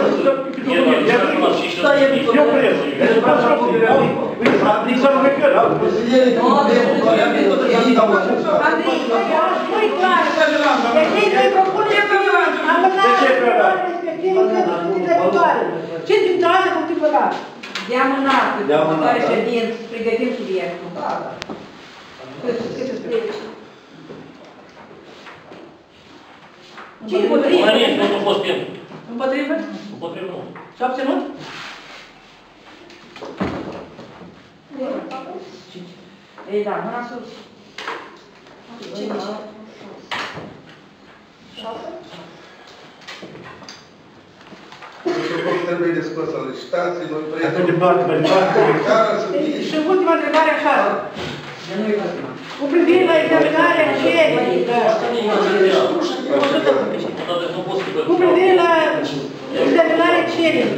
Eu preț. Să nu recăr. Consilierii nu trebuie să Andrei, nu-i clar. De ce îi propune pe Ioan? Am amânat respectivul viitoare. Ce din toate cum te băga? De amânat. De amânat. Ședință, pregătim subiectul. Da, da. Cât să scrie? Cine împotrivă? Nu fost timp. Împotrivă? Împotrivă nu. Și obținut? Ei, da, mâna sus. Cinci. Șase? Trebuie de scos la licitație, noi vrem... Atât de bani, mai departe. Și ultima întrebare așa. Cu privire la examinarea cererii, cu privire la examinarea cererii,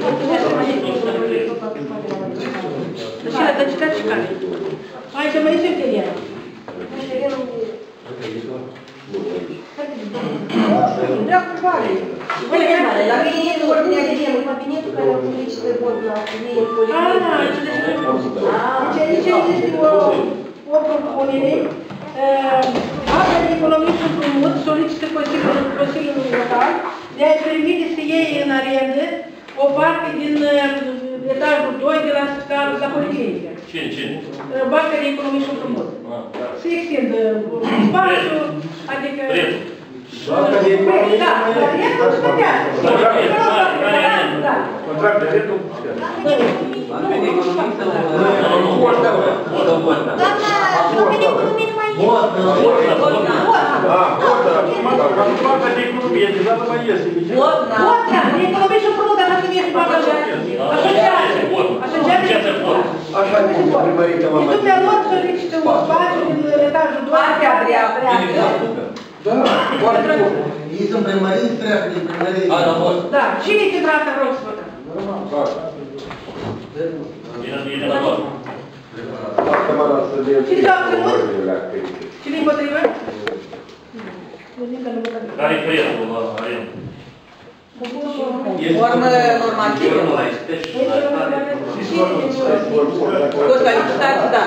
deci la dăcitat și care? Aici mai este terenul. Dreapta pare. La mine e ordinea de zi, în cabinetul care am public și pe vot la mine în poliție. Ah, deci este o propunere. Asta de economie și împrumut solicită Consiliul Local de a-i permite să iei în arendă o parte din etajul doi de la scarul la Policlinică. Cine, cine? Banca de economie și împrumut. Se extindă spațiul, adică... Banca de economie... Da, dar el nu se plătească. Contract de rentul? Banca de economie sau... Banca de economie, de dată mai este. Vot, da, de economie și împrumut, așa cum este banca de... Asociație. Asociație. Așa cum primării că m-am mai... Și dumnealor solicită un spațiu din etajul doi. Partea dreaptă. Da, foarte bun. Ei sunt primării, treacă din primării. Da, cine te trată, rog să votăm? Bine la doar. Cine s-a obținut? Cine împotrivă? Care-i prețul la arendă? Formă normativă. Toți la licitație, da.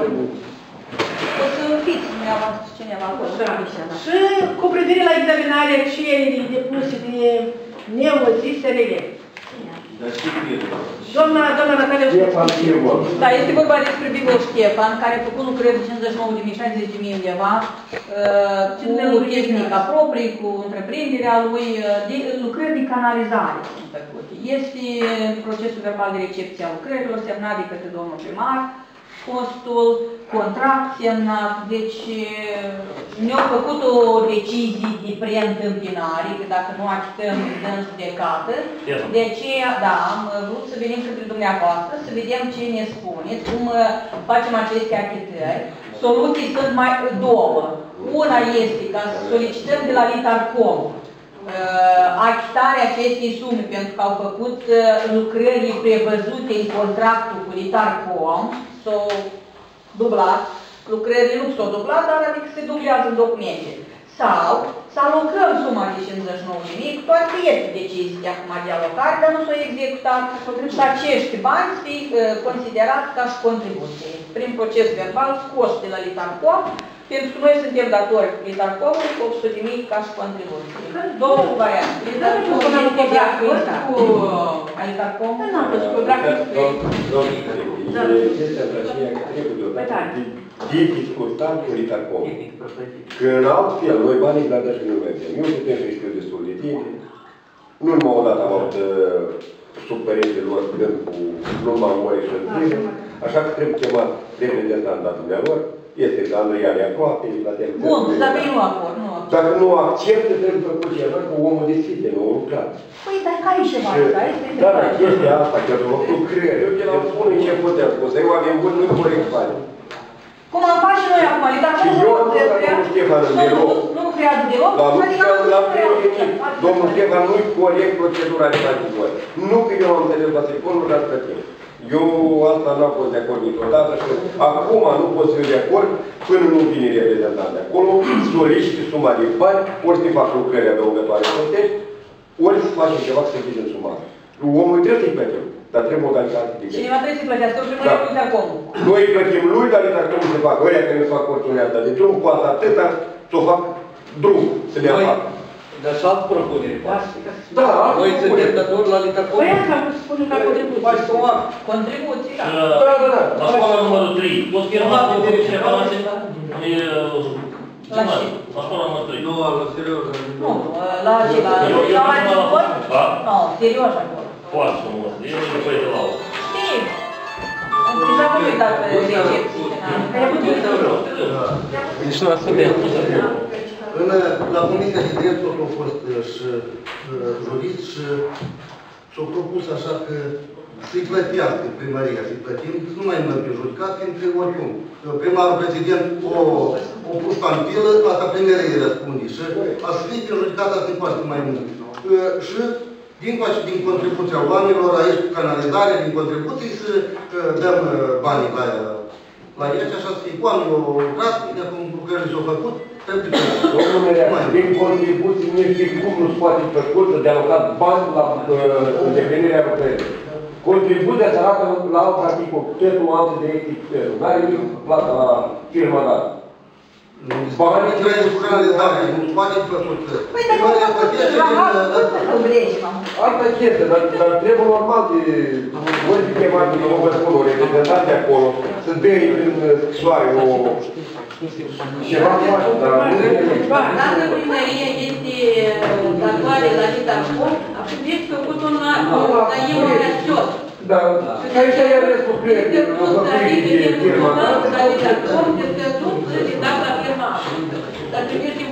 O să fiți dumneavoastră cineva acolo. Și cu privire la examinarea cererii depuse de neozi S R L. Doamna, doamna Natalia Ștefan. Da, este vorba despre Bigol Ștefan, care a făcut lucrări de cincizeci și nouă de mii, șaizeci de mii undeva, cu tehnica proprie, cu întreprinderea lui, de, lucrări de canalizare. Este procesul verbal de recepție a lucrărilor, semnat de către domnul primar, costul, contract semnat, deci ne-au făcut o decizie de preîntâmpinare, că dacă nu achităm, dăm judecată. De aceea, da, am vrut să venim către dumneavoastră, să vedem ce ne spuneți, cum facem aceste achitări. Soluții sunt mai două. Una este ca să solicităm de la Litarcom achitarea acestei sume, pentru că au făcut lucrările prevăzute în contractul cu Litarcom, s-au dublat, lucrările nu s-au dublat, dar adică se dublează în documente. Sau să alocăm suma de cincizeci și nouă de mii, cu toate este decizii de acum de alocare, dar nu s-au executat, și acești bani să fie considerați ca și contribuție. Prin proces verbal scos de la Litarcom, pentru că noi suntem datori Litarcomului cu opt sute de mii ca și contribuție. Două variante. Litarcom este de acord cu Litarcom? Nu am văzut cu Chestia asta aceea că trebuie deodată de discutat cu Litarcom. Că în altfel, noi banii gradași nu mergem. Eu putem să știu destul de tine. Nu numai odată am avut sub părintele lor dând cu numai ore și întâi. Așa că trebuie chemat reprezentanța dumnealor. Este că Andrei e aproape, la termină. Bun, dacă nu acord, nu acord. Dacă nu acceptă, trebuie făcut ceva cu omul deschide, nu lucrat. Păi, dar care e ceva asta? Da, da, chestia asta, că eu cred, eu te-l spun început de-a spus, eu oameni buni nu-i corect bani. Cum am face noi acum, dar și eu am spus la domnul Ștefan în birou, nu creează deloc, l-am prevenit, domnul Ștefan nu-i corect procedura de partidori. Nu că eu am înțeles la telefonul, dar plătim. Eu asta n-am fost de acord niciodată și acum nu pot să fiu de acord până nu vine reprezentant de acolo, solicite suma de bani, ori să fac lucrări adăugătoare plătești, ori să facem ceva să se în sumar. Omul trebuie să-i plătim, dar trebuie modalitate de gândire. Cineva trebuie să-i plătească, o primărie cu Litarcomul. Noi îi plătim lui, dar Litarcomul se fac. Ăia care nu fac porțiunea asta de drum, cu asta atâta, să o fac drum, să le fac. Dar și altă propunere. Da, noi suntem datori la Litarcom. Păi asta am spus ca contribuție. Faci cumva. Contribuție, da. Da, da, da. La școala numărul trei, poți firma cu cineva la ce? La școala numărul trei. Nu, la serios. Nu, la ce? La mai început? Nu, serios acolo. Foarte frumos. Eu nu voi de la o. Știi? Deja nu i-ai dat recepții. Nici nu asumem. În, la Comisia de Drepturi au fost și juriști și s-au propus așa că să-i plătească primăria, să-i plătim, nu mai mă pe judecat, fiindcă oricum. Primarul prezident o, o pus pampilă, asta primăria răspunde și a să fie pe judecat, asta îi poate mai mult. Și din coace, din contribuția oamenilor, aici cu canalizare, din contribuții, să dăm banii la, la ei, așa să fie cu oamenilor lucrat, de acum lucrările s-au făcut, Domnule, din contribuții nu știu cum nu-ți poate făcut de alocat bani la îndeplinirea lucrării. Contribuția se arată la alt articol, pentru altă directiv, n-are nici plată la firma dată. Banii trebuie să canalizare, nu-ți poate făcut. Păi, dar nu am făcut la altă, să vrei, mă. Asta este, dar trebuie normal de voi fi chemat, nu vă spun, o reprezentanță acolo, să dea prin scrisoare o... Ceva face, dar nu... Dacă primăria este datoare la Litarcom, trebuie făcut un acord, dar eu nu reacționez. Da, aici e restul credit, nu vă privi de firma dată. La Litarcom este tot de dat la firma. Dar trebuie să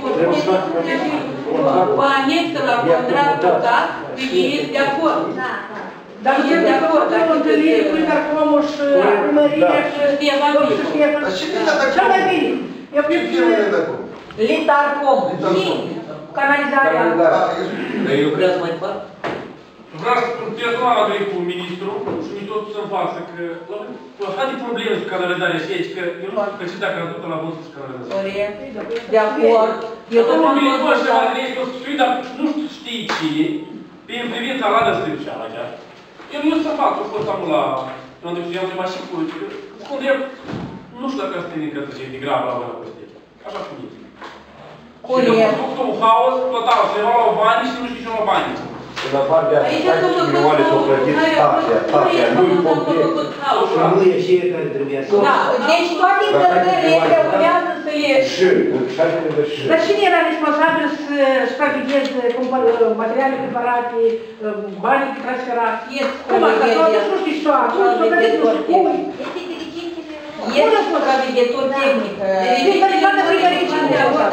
vă anexă la contractul dat, că ei este de acord. Dar nu e de acord, dacă întâlnire cu Litarcomul și primăria și Ștefan Micu. Dar ce bine dacă... Cel mai bine. Eu Ce bine dacă... Litarcom. Canalizarea. Eu vreau mai departe? Vreau să personal a venit cu ministrul și mi tot să-mi față că la așa de probleme cu canalizarea și aici, că eu nu știu că și dacă am tot la văzut cu canalizarea. De acord. Eu tot am văzut ceva de aici, o să știu, dar nu știu știi ce, în privința la răstrâmșeala chiar. Eu nu să fac, eu fost amul la... unde eu am și cu... Cum de... Nu știu dacă asta e încă de grav la văra pe stea. Așa cum e. Și eu am făcut un haos total, și eu luau bani și nu știu ce luau bani. În afară de paisprezece milioane s-au plătit stația, stația, nu-i complet. Și nu e și care trebuia să... Da, deci toate încălcările urmează să le... Și, și așa trebuie și. Dar cine era responsabil să supravegheze materiale preparate, banii transferați? Cum asta? Toată nu știu ce a fost, o găsit nu știu cum. Este supraveghetor tehnic. Deci, dar toată primărie cine a fost?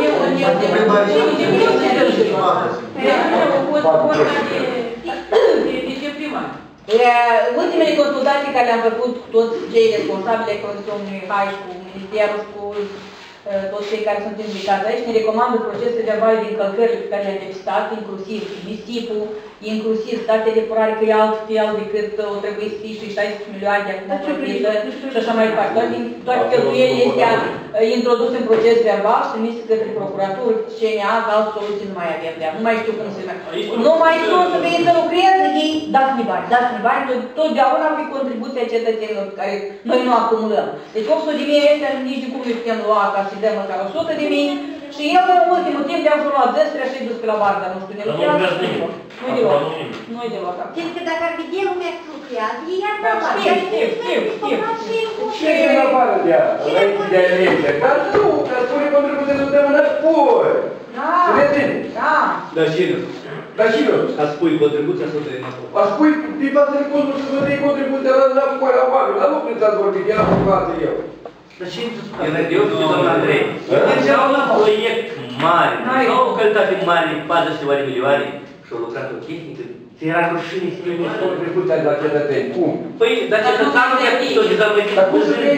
Ultimele consultații care le-am făcut cu toți cei responsabili cu domnului Haiș, cu Ministerul, cu toți cei care sunt implicați aici, ne recomandă procese verbale de încălcări pe care le-am depistat, inclusiv nisipul, inclusiv stația de purare, că e altfel decât o trebuie să fie și șaisprezece milioane de acum plătită și așa mai departe. Toate, toate cheltuielile astea introduse în proces verbal și trimise către procuratură, C N A, că alte soluții nu mai avem de Nu mai știu cum se merge. Nu mai știu să veni să lucreze, ei dați-mi bani, dați-mi bani, totdeauna fi contribuția cetățenilor pe care noi nu acumulăm. Deci opt sute de mii astea nici de cum nu putem lua ca să dăm măcar o sută de mii și el în ultimul timp de-am luat zestrea și dus pe la bardă, nu știu, ne lucrează. Nu-i deloc. Nu-i deloc. Pentru că dacă ar vedea lumea că lucrează, ei ar da bani. Știu, știu, știu, știu. Și în afară de ea, înainte de alegeri. Dar nu, că spune contribuție să dăm înapoi. Da, da. Dar și nu. Dar și nu. A spui contribuția să dăm înapoi. A spui din față de contribuție să dăm contribuția la înapoi la oameni. Dar nu când ați vorbit, era cu față eu. Dar și eu spun, domnul Andrei, deci au un proiect mare, au o calitate mare de patruzeci și ceva de milioane și au lucrat o tehnică, ți era rușine să nu ești contribuția de la cetățeni. Cum? Păi, dar cetățeanul de activ, o dezamăgit cu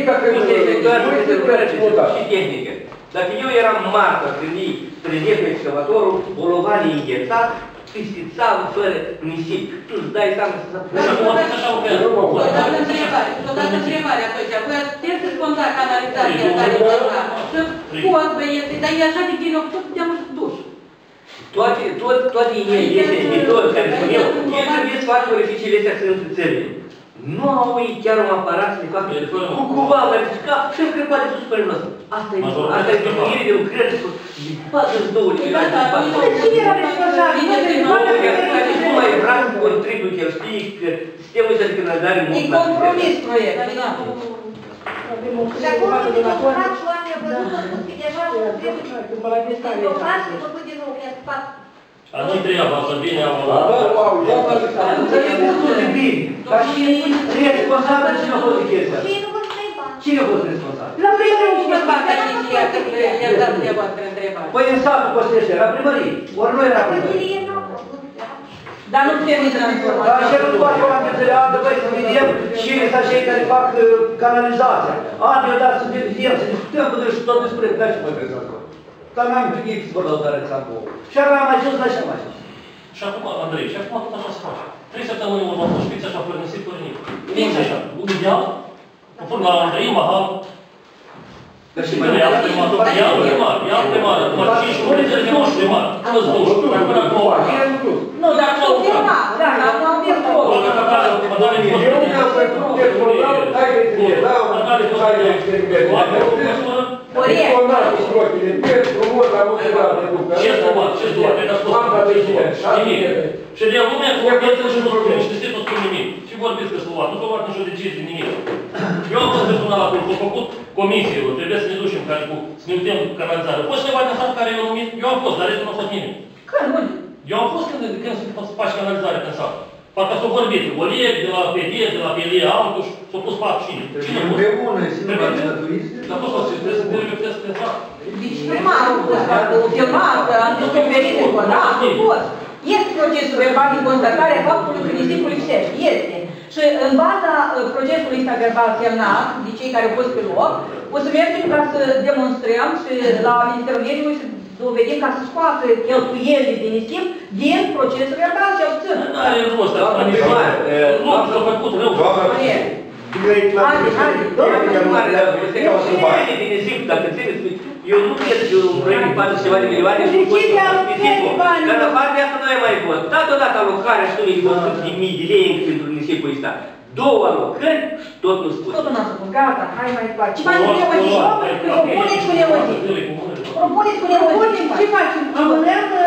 și tehnică. Dacă eu eram martă, când ei trezea pe excavatorul, bolovanii înghețat, pistițam fără nisip. Tu îți dai seama să se Și acum atunci așa lucrează. Odată întrebare, odată întrebare atunci, voi ați puteți conta canalizația care urma, să pot băieții, dar e așa de bine, tot te-am dus. Toate, tot, toate ei, este editor, care spun eu, el trebuie să facă orificiile astea să între țările. Nu au ei chiar un aparat să le facă cu cumva, care zice, ca și încrepat de sus până noastră. Asta e, asta e diminuire de lucrări, de patruzeci și două de milioane de bani. Cine era responsabil? Nu mai vrea să contribuie, el știi că sistemul ăsta de canalizare mult mai... E compromis proiectul, da. Și acolo de lucrat și oamenii au văzut că deja trebuie lucrat și făcut din nou, i-a spat. A nu-i treaba să vine am la... Dar și responsabil cine a fost de chestia asta? Cine a fost responsabil? La primărie. Păi în satul Costește, la primărie. Ori nu era primărie. Dar nu putem intra în informație. Dar și nu fac o anchetă, băi, să vedem cine sunt cei care fac canalizația. Ani eu dat să vedem, să discutăm până și tot despre pleci mă crezi acolo. Dar n-am gândit să vă dau tare example. Și acum am ajuns la așa mai sus. Și acum, Andrei, și acum tot așa se face. Trei săptămâni urmă, nu știți așa, fără nisip, fără nimic. Nici așa, gândeam, în fură la Andrei, Mahal. Dar și mai ia primar, ia primar, ia primar, după cinci luni, de nu știu primar, nu-ți duci, până acolo. Nu, dar nu am filmat, da, dar nu am filmat. Mă doare în fost. Eu mi-am făcut de program, hai de tine, da, hai de tine. Corect. Ce-ți duat, ce-ți duat, te-ai spus. Nimic. Și de lumea vorbiți și nu spune, și de nu spune nimic. Și vorbiți că s-a luat, nu s-a luat nicio decizie, nimic. Eu am fost personal acolo, s-a făcut comisie, trebuie să ne ducem, care cu, să ne uităm cu canalizare. A fost cineva din sat care eu numit? Eu am fost, dar restul nu a fost nimeni. Când? Unde? Eu am fost când, când să faci canalizare în sat. Parcă s-a vorbit, Oleg, de la P D, de la P L E, altul, s-a pus patru cine. Cine a fost? Pe bună, sinura de naturiste. Dar nu s-a trebuie să trebuie să te fac. Deci primarul a fost, a filmat, a descoperit în contract, a fost. Este procesul verbal de constatare a faptului că nisipul lipsește. Este. Și în baza procesului ăsta verbal semnat de cei care au fost pe loc, o să mergem ca să demonstrăm și la Ministerul Mediului să dovedim ca să scoată cheltuielile de nisip din procesul verbal și obțin. Nu are rost, asta nici nu. Nu, s-a făcut rău. Haide, haide, domnule primar, este ca o sumare de nisip, dacă țineți, eu nu cred că un proiect de patruzeci și ceva de milioane și nisipul. Dar la partea asta nu e mai bun. Dat odată alocarea și nu e două sute de mii de lei pentru nisipul ăsta. Două alocări și tot nu spus. Totul n-a spus, gata, hai mai departe. Ce mai putem văd? Propuneți cu nevoie. Propuneți cu nevoie. Ce facem? Amânăm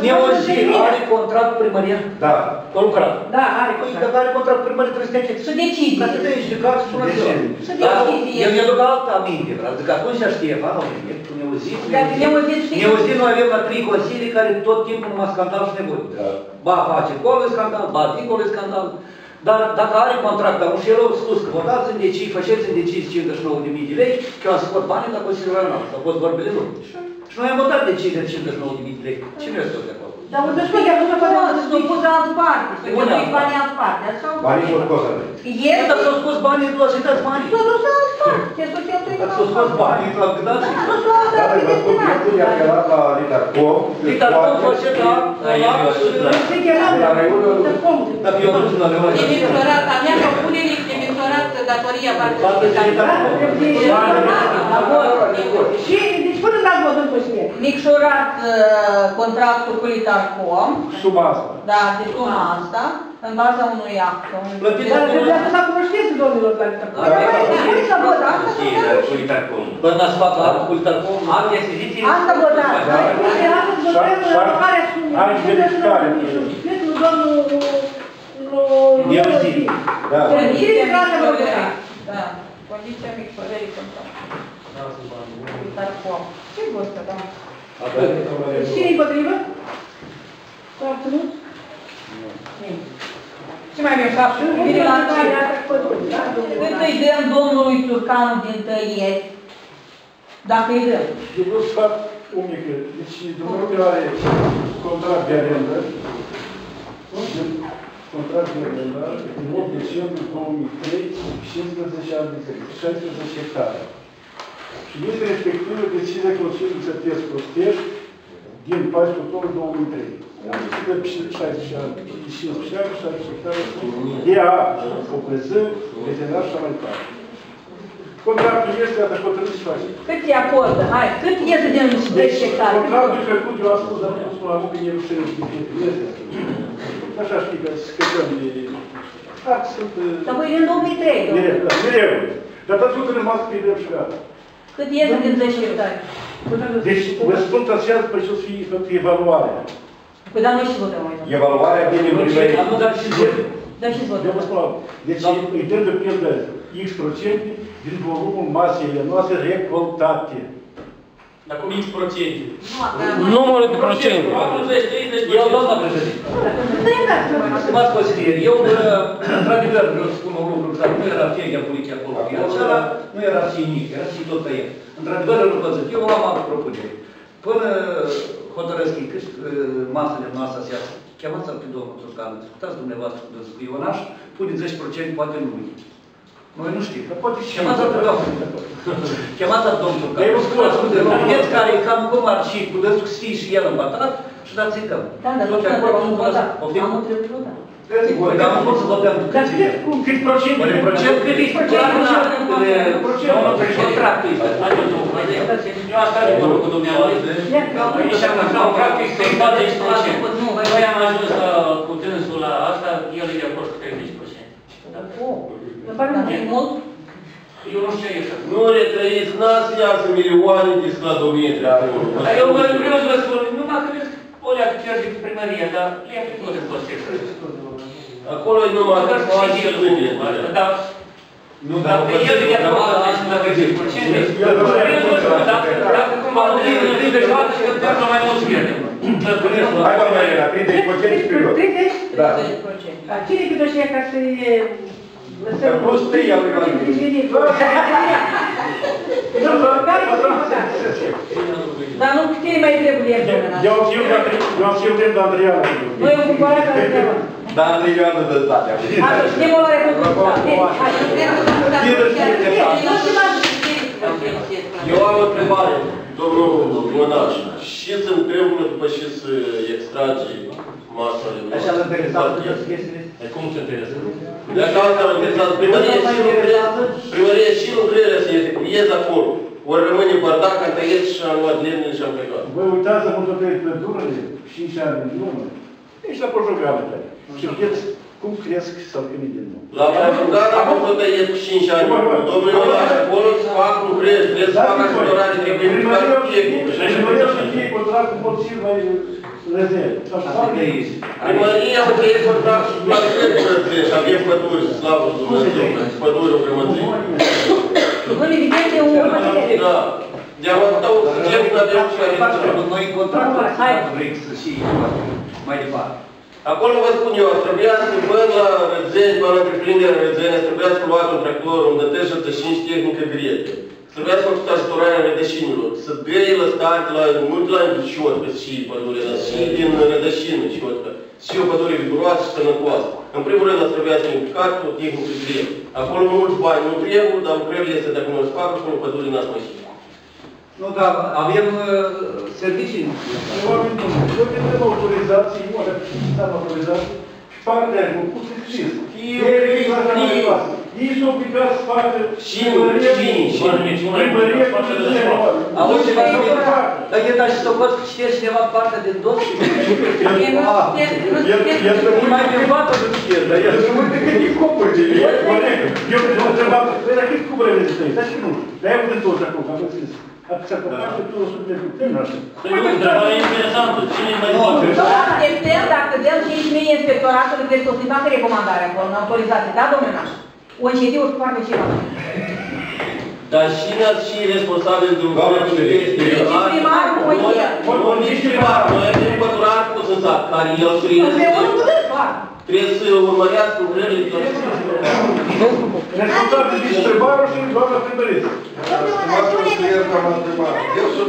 Neozil are contract primăria? Da. Cu lucrat? Da, are contract. Dacă are contract primăria trebuie să te ce? Să decide. Ca să te judecat și până ziua. Să decide. Eu mi-aduc altă aminte, vreau. Zic, atunci Ștefan a venit cu Neozil. Dacă Neozil știe... Neozil noi avem la trei consilii care tot timpul numai scandal și nevoie. Ba face acolo scandal, ba dincolo scandal. Dar dacă are contract, dar un șerou spus că votați în decizii, faceți în decizii cincizeci și nouă de mii de lei, că eu am scot banii la Consiliul Regional, s-au fost vorbele lor. Și noi am votat decizii de cincizeci și nouă de mii de lei. Cine este tot de acolo? Dar unde spui că acum poate să spui pus de altă parte, să spui banii altă parte. Banii s-au scos. El... Dar s-au scos banii, tu să-i dați banii. S-au dus la altă parte, s-au cheltuit la altă parte. S-au scos banii, la gândați. Da, dar vă spun, eu i-am chemat la Litarcom. Litarcom face la... Dacă eu nu sunt la Leoane. E micșorat, a mea propunere e micșorat datoria Și, deci până la vot în Consilier. Micșorat contractul cu Litarcom. Sub asta. Da, de suma asta, în baza unui act. Dar trebuie să fac cunoștință, domnilor, la Litarcom. Până ați fac la cu Litarcom, alte achiziții... Asta votat. Are verificare. Domnul... Neozil. Da. Da. Condiția micșorării contractului. Litarcom. Ce vârstă, da? Cine-i împotrivă? Cu abținut? Ce mai avem șapte? Vine la ce? Cât îi dăm domnului Turcanu din tăieri? Dacă îi dăm. Eu vreau să fac o mică. Deci, dumneavoastră are contract de arendă. Contract de arendă din opt decembrie două mii trei, cincisprezece ani de zile, șaisprezece hectare. Și este respectivă decizia Consiliului Țătesc Prostești din paisprezece octombrie două mii trei. Unde de șaisprezece ani, cincisprezece ani, șaisprezece hectare, de a opreză, veterinar și așa mai departe. Contractul este, dar hotărât să face. Cât e acordă? Hai, cât iese din zece hectare? Contractul trecut, eu am spus, dar nu spun acum că e rușine de fiecare. Este. Așa știi că scăpăm de... Dar voi din două mii trei, Mereu, da, mereu. Dar tot nu trebuie masă pe idem și gata. Cât iese din zece hectare? Deci, vă spun tăcează pe ce o să fie pentru evaluare. Păi, dar noi și votăm aici. Evaluarea vine în primărie. Am dat și zi. Dar și votăm. Eu vă spun, deci îi dăm de pildă X procente din volumul masei noastre recoltate. Dar cum X procente? Numărul de procente. Eu, doamna președinte. Stimați consilieri, eu, într-adevăr, vreau să spun un lucru, dar nu era fierea politică acolo. Acela nu era sinic, era și tot tăiat. Într-adevăr, nu văzut. Eu am altă propunere. Până hotărăsc ei cât masele noastre se iasă, chemați-l pe domnul Turcanu, discutați dumneavoastră cu dânsul cu Ionaș, puneți zece procente, poate nu mâine. Noi nu știm. Chemați-l pe domnul. Chemați-l domnul Turcanu. Vedeți care e cam cum ar și cu dânsul să fie și el îmbătat și dați-i dăm. Da, dar nu trebuie să votăm. Am trebuie să votăm. Dar nu pot să votăm cât procent. Procent cât e? Contractul este. Eu asta de vorbă cu dumneavoastră. Și am contractul este treizeci la sută. Noi am ajuns cu dânsul la asta, el e de acord cu treizeci la sută. Dar e mult? Eu nu știu aici. Nu le trăiți, n-ați iasă milioane de scladometri acolo. Eu vreau să vă spun, numai că o leacă chiar de primărie, dar le-am trecut în Costești. Acolo e numai că faci și lume. Da. Nu, dacă el e de acord la treizeci la sută, dacă cumva nu e de față și că trebuie mai mult pierde. Hai, doamna Elena, treizeci la sută și period. treizeci? Da. Cine cât așa ca să e... Că plus trei au primat. Dar nu știi mai trebuie Eu am știut timp de Andreiana. Noi ocuparea care trebuie. Da, Andreiana de statea. Așa, stimulare pentru stat. Eu am o întrebare, domnul Ionaș. Ce se întâmplă după ce se extrage masa de noastră? Așa vă interesează chestiile? Cum se interesează? De asta vă interesează. Primăria și lucrările să efectueze acolo. Ori rămâne bărdac, am tăiet și am luat lemnele și am plecat. Voi uitați să mă tăiesc pădurile, cinci ani în urmă. Ești la Proșogale. Și vedeți cum cresc salcâmii din nou. La Proșogale am fost tăiet cu cinci ani. Domnul Ionaș, acolo să fac lucrări, trebuie să fac ajutorare, trebuie să fac fiecare. Și vreau să fie contractul pot și mai Primăria încheie contract și planificări curățenie și avem păduri, slavă Dumnezeu, păduri o grămăție. În evident, e o urmă de Da. De-am atâta oxigen, avem și care noi în contractul vrei să și mai departe. Acolo vă spun eu, trebuia să până la Răzeni, până la întreprinderea Răzeni, trebuia să luați un tractor, un dătești rătășini tehnică grete. Trebuia să faceți ajutorarea rădășinilor, să găi lăstate la, mult la șotcă și pădure, dar și din rădășină șotcă. Și o pădure viguroasă și sănătoasă. În primul rând, ați trebuia să implicați o tehnică grete. Acolo mulți bani nu trebuie, dar lucrările este dacă nu îți fac și o pădure n-ați mai ști. Nu, dar avem servicii. Nu avem de autorizații, nu avem de autorizații și partea aia, cum se scris. Ei sunt obligați să facă și primărie cu zero. Auzi ceva, dar e dar și să poți citești cineva partea din dos? Mai pe fată nu citești, dar el nu uite că nici copul de el. Eu m-am întrebat, păi dar cât cubrele de tăi? Dar și nu, dar eu vând tot acum, că am scris. Atâția copacul, tu o să pleci cu tine, așa. Întrebarea e interesantă, cine e mai bun? Este, dacă dăm cinci mii inspectoratului, trebuie să o să facă recomandarea acolo, în autorizație, da, domnule Naș? O încetiu să facă ceva. Dar și ne-ați și responsabil de lucrare cu este. Și primarul cu el. Nu, nici primarul, noi avem pădurar cu sănțat, care el scrie. Trebuie să urmărească lucrările de Responsabil de primarul și doamna primăriță. Stimați consilier, v-am întrebat. Eu sunt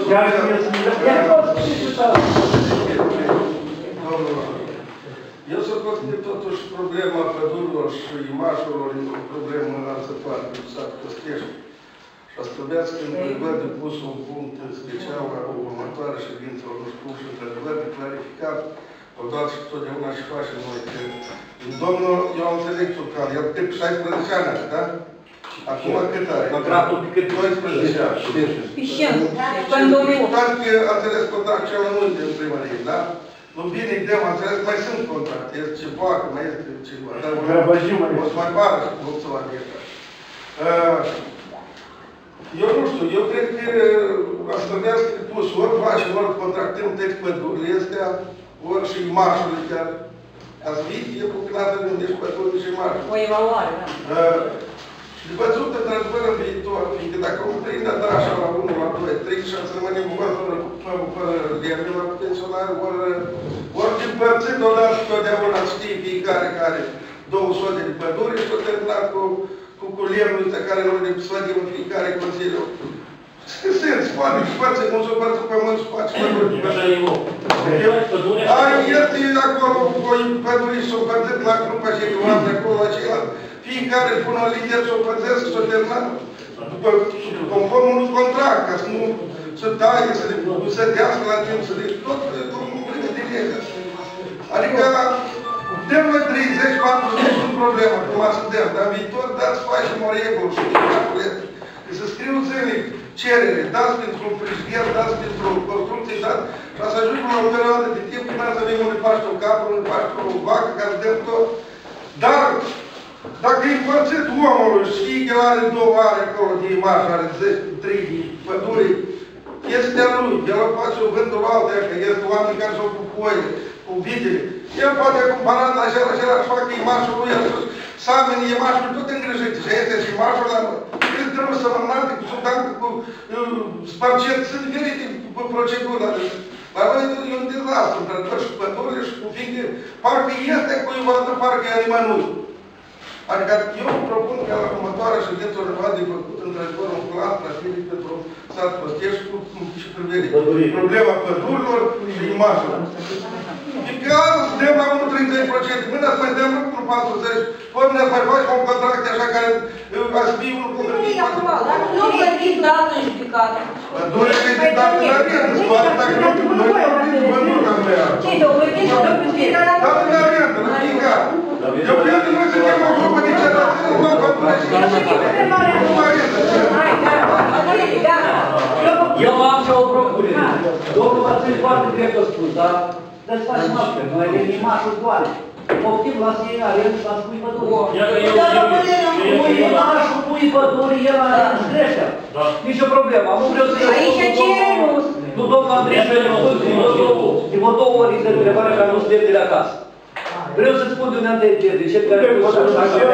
Eu să consider totuși problema pădurilor și imașurilor o problemă înalțătoare pentru satul Căstești. Și a străbeați când întrebări de pus un punct special la următoare ședință, nu știu, și întrebări de clarificat, odată și totdeauna și facem noi. Domnul, eu am înțeleg Țurcan, el cât șaisprezece ani, da? Acum cât are? Contractul cât doisprezece ani. Suficient. Până două mii opt. Important că a înțeles contract cel mai mult din primărie, da? Nu bine, de am înțeles, mai sunt contracte, este ceva, că mai este ceva. Dar o să mai pară și cum să va dieta. Eu nu știu, eu cred că asta trebuiască de pus, ori facem, ori contractăm toate pădurile astea, ori și marșurile chiar. Ați văzut, e bucănată de unde ești pădurile și marșurile. O evaluare, da. Și de văzut, într-adevăr, în viitor, fiindcă dacă o prinde da așa la unu, la doi, trei și să rămânem ori fără lemne la pensionar, ori din părțit, odată totdeauna știi fiecare care două sute de pădure și tot terminat cu, cu, cu lemnul ăsta care noi ne sfădim în fiecare consiliu. Sens, poate și față, cum s-o părță pământ și face pădure. Așa e nou. Ai, este acolo, pădure și s-o părțit la grupa și oameni acolo, aceea. Fiecare își pune o linie, să o păzesc, să o terminat. După, conform unui contract, ca să nu se taie, să nu se dească la timp, să le tot, tot nu prinde de lege. Adică, dăm noi treizeci patruzeci sunt problemă, cum suntem, dar în viitor dați să facem o regulă și că să scriu zilnic cerere, dați pentru un frigider, dați pentru construcție, dați, și să ajungem la o perioadă de timp când să avem unde paște o capă, unde paște o vacă, ca să dăm tot. Dar, dacă e împărțit omului, știi că el are două are acolo de imaj, are zece, trei păduri, este a lui, el o face o vântul altea, că este oameni care s-au cu foile, cu vitele. El poate cumpărat la acela, acela își facă imașul lui, el să amene imașul tot îngrijite. Și este și imașul, dar el trebuie să mănânate cu subdancă, cu sparcet, sunt diferite proceduri. La noi e un dezastru, într-adevăr, și pădurile și cu fiindcă parcă este cuiva, dar parcă e nimănui. Adică eu propun ca la următoarea ședință undeva de făcut într-adevăr un plan strategic pentru satul Căstești și privire problema pădurilor și imașilor. Fiindcă azi suntem la unu virgulă treizeci la sută, mâine să mai dăm unu virgulă patruzeci la sută, ori ne mai faci un contract așa care a să fie unu virgulă treizeci la sută. Nu gândiți dată în judecată. Pădurile și din dată la rentă, spate dacă nu vorbim vânduri la mea. Ce, te o vorbiți și o vorbiți? Dată la rentă, la fiecare. Eu cred că noi suntem o grupă de cetățeni, nu pădure și nu mai rentă. Eu am și o propunere. Domnul Vasile foarte drept a spus, dar să-ți faci noapte, noi avem imașul doar. Poftim la sine, avem la spui păduri. Pui imașul, pui păduri, el are își crește. Nici o problemă. Am vreau să... Aici ce e Nu, domnul Andrei, de vreo două ori de întrebare care nu se pierde de acasă. Vreau să spun de unde am de pierde, ce care nu pot să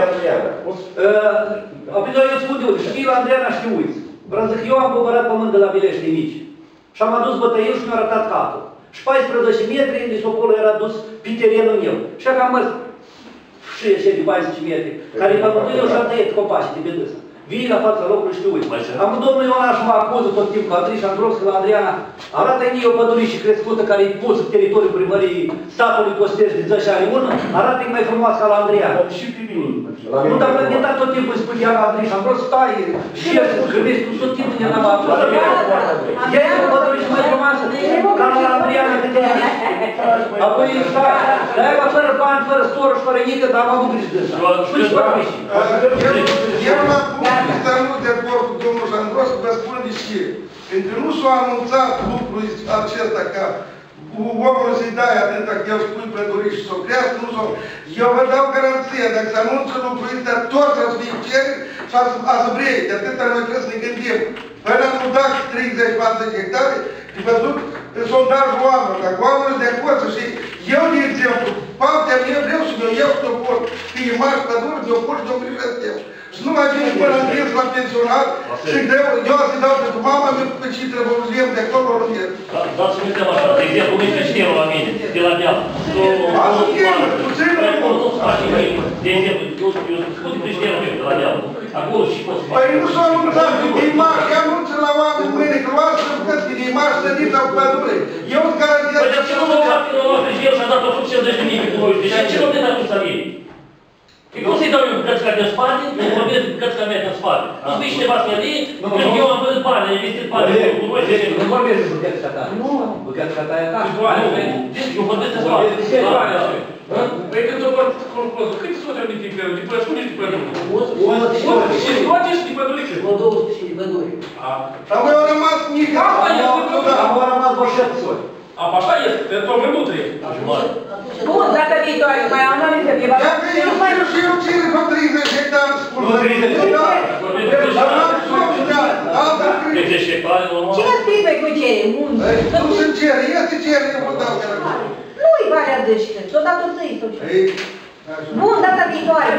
apoi eu spun de unde, știu Andreana, știu uiți. Vreau să zic, eu am cumpărat pământ de la Vilești de mici. Și am adus bătăiul și mi-a arătat capul. Și paisprezece metri, lisopolul era dus pe terenul meu. Și așa am mers și ieșe de paisprezece metri, care e pământul eu și-a tăiat copacii de pe dâsa. Vii la fața locului și uiți. Am domnul Ioana și mă acuză tot timpul, că Andrei și Androvski la Andreana, arată-i mie o pădure și crescută care e pusă pe teritoriul primăriei statului Costești de zece ani ună, arată-i mai frumos ca la Andreana. Și pe mine. Nu, dar plătitat tot timpul îi spune ea la Andrei și Androvski, stai, și el să gândești, tu tot timpul ne-am acuză. Ea e o pădure și mai frumoasă, ca la Andreana de tine. Apoi, stai, dar ea fără bani, fără soră și fără nică, dar am avut grijă de ăsta. Și fără mici. Eu m-am pus să nu de acord cu domnul Jandrovski, vă spun de ce. Pentru că nu s-a anunțat lucrul acesta ca omul să-i dai atâta că el spui pădurii și s-o crească, nu s-o... Eu vă dau garanție, dacă se anunță lucrul ăsta, toți să fie cereri și ați vrei, de atâta noi trebuie să ne gândim. Până nu dați treizeci patruzeci hectare, de văzut sondajul oamenilor, dacă oamenii de acord să știi, eu, de exemplu, partea mea vreau să mi-o iau și-o port, că e mari păduri, de-o port și de-o privesc eu. Și nu mai vin până întins la pensionat și eu să dau pentru mama mea pe ce trebuie să iau de acolo unde e. Dați-mi uităm așa, de exemplu, un inginerul la mine, de la deal. Asta e, puțin. Nu se face nimic. De exemplu, eu sunt inginerul meu de la deal. Acolo și poți să fac. Păi nu s-a anunțat că de imași, anunță la oameni mâine, că luați să bucăți că de imași sădit la pădure. Eu îți garantez. Păi de ce nu mă fac că la frigier și-a dat o sută cincizeci de mii pe noi? De ce nu te dai atunci la mine? Păi cum să-i dau eu bucățica de spate, eu vorbesc de bucățica mea de spate. Tu vii cineva să mă dii, când eu am văzut bani, am investit bani. Nu vorbesc de bucățica ta. Nu, bucățica ta e ta. Eu vorbesc de spate. Păi când o văd concluză, câte sute de tipele, de pășuni și de păduri? Și toate și de pădurice. O douăzeci și de păduri. Dar voi au rămas mici. Au rămas boșețuri. Așa este, pentru o vândut trei. Bun, data viitoare, mai analizăm. Ia că eu știu și eu cine cu treizeci hectare spun. Nu treizeci hectare. Dar n-am spus de altă treizeci hectare, normal. Cine scrie cu cere? Unde? Nu se cere, este cere, eu vă dau chiar acolo. Nu-i Valea Dâșcă, odată zi sau ce. Bun, data viitoare.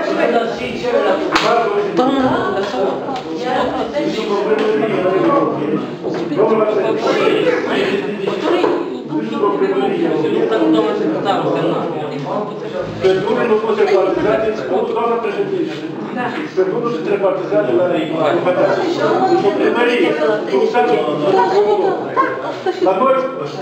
Pădurile nu pot fi repartizate, doamna președinte. Pădurile sunt repartizate la o primărie. La noi,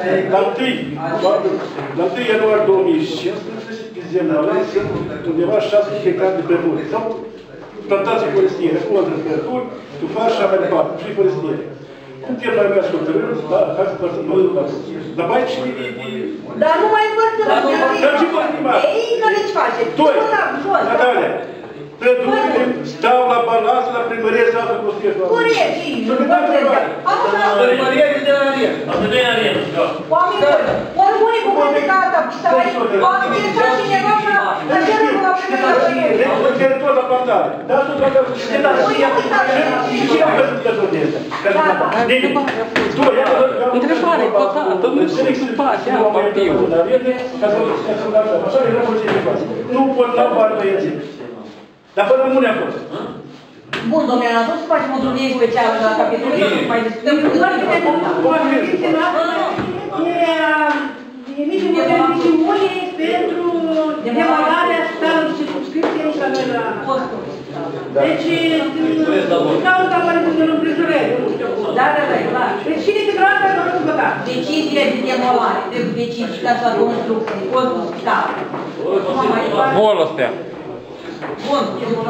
la întâi ianuarie două mii cincisprezece, izemnale sunt undeva șase hectare de pădure. Sau plantații forestiere, cu o întreținături, tu faci și mai departe, și forestiere. Cum trebuie mai mea sculptările, da, ca să părțim noi educație. Dar mai și de... Dar nu mai împărțim. Dar ce părțim mai? Ei, nu le-ți face. Doi, Natalia, pădurile stau la balans la primărie sau la Costești. Corect, și nu vorbesc. Primărie de la Arien. Asta de la Arien, da. Oamenii, ori unii cu predicat, stai, oamenii ieșa cineva și la cerul la primărie. Deci, teritoriul la plantare. Da, tu doar că și da, și și eu că sunt de asta. Tu, ia întrebare, potată, nu știu cum face, ia papirul. Așa era cu cineva. Nu pot la bani băieții. Dar până rămâne acolo. Bun, domnule, am fost să facem o drumie specială la capitolul și să mai discutăm. Doar că pentru poziția noastră emite un model de simule pentru demararea stării circumscripției și la noi la postul. Deci, cauza aparență de împrejurări. Da, da, da, clar. Deci cine se grabă, nu să băga. Deciziile de demolare, de decizii ca să construcții, postul spital. Volă astea. Bun,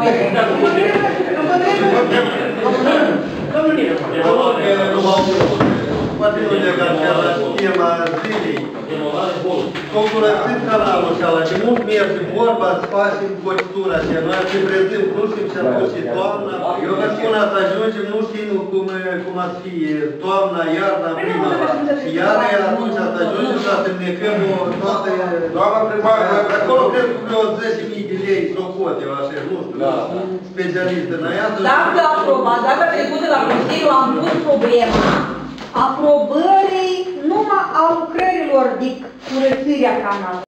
poate nu legat chiar la tema zilei. Concurățit canalul și ala, de mult merge vorba să facem cotitura și noi ce prezim, nu știm ce-a fost și toamna. Eu vă spun asta, ajungem, nu știm cum, cum a fi toamna, iarna, primăvara. Și iarna e atunci, asta ajungem să înnecăm toate... Doamna primară, acolo cred că vreo zece mii de lei socote, așa, nu știu, specialist în aia. Dacă aprobat, dacă trecut de la Consiliu, am pus problema aprobării numai a lucrărilor de curățirea canalului.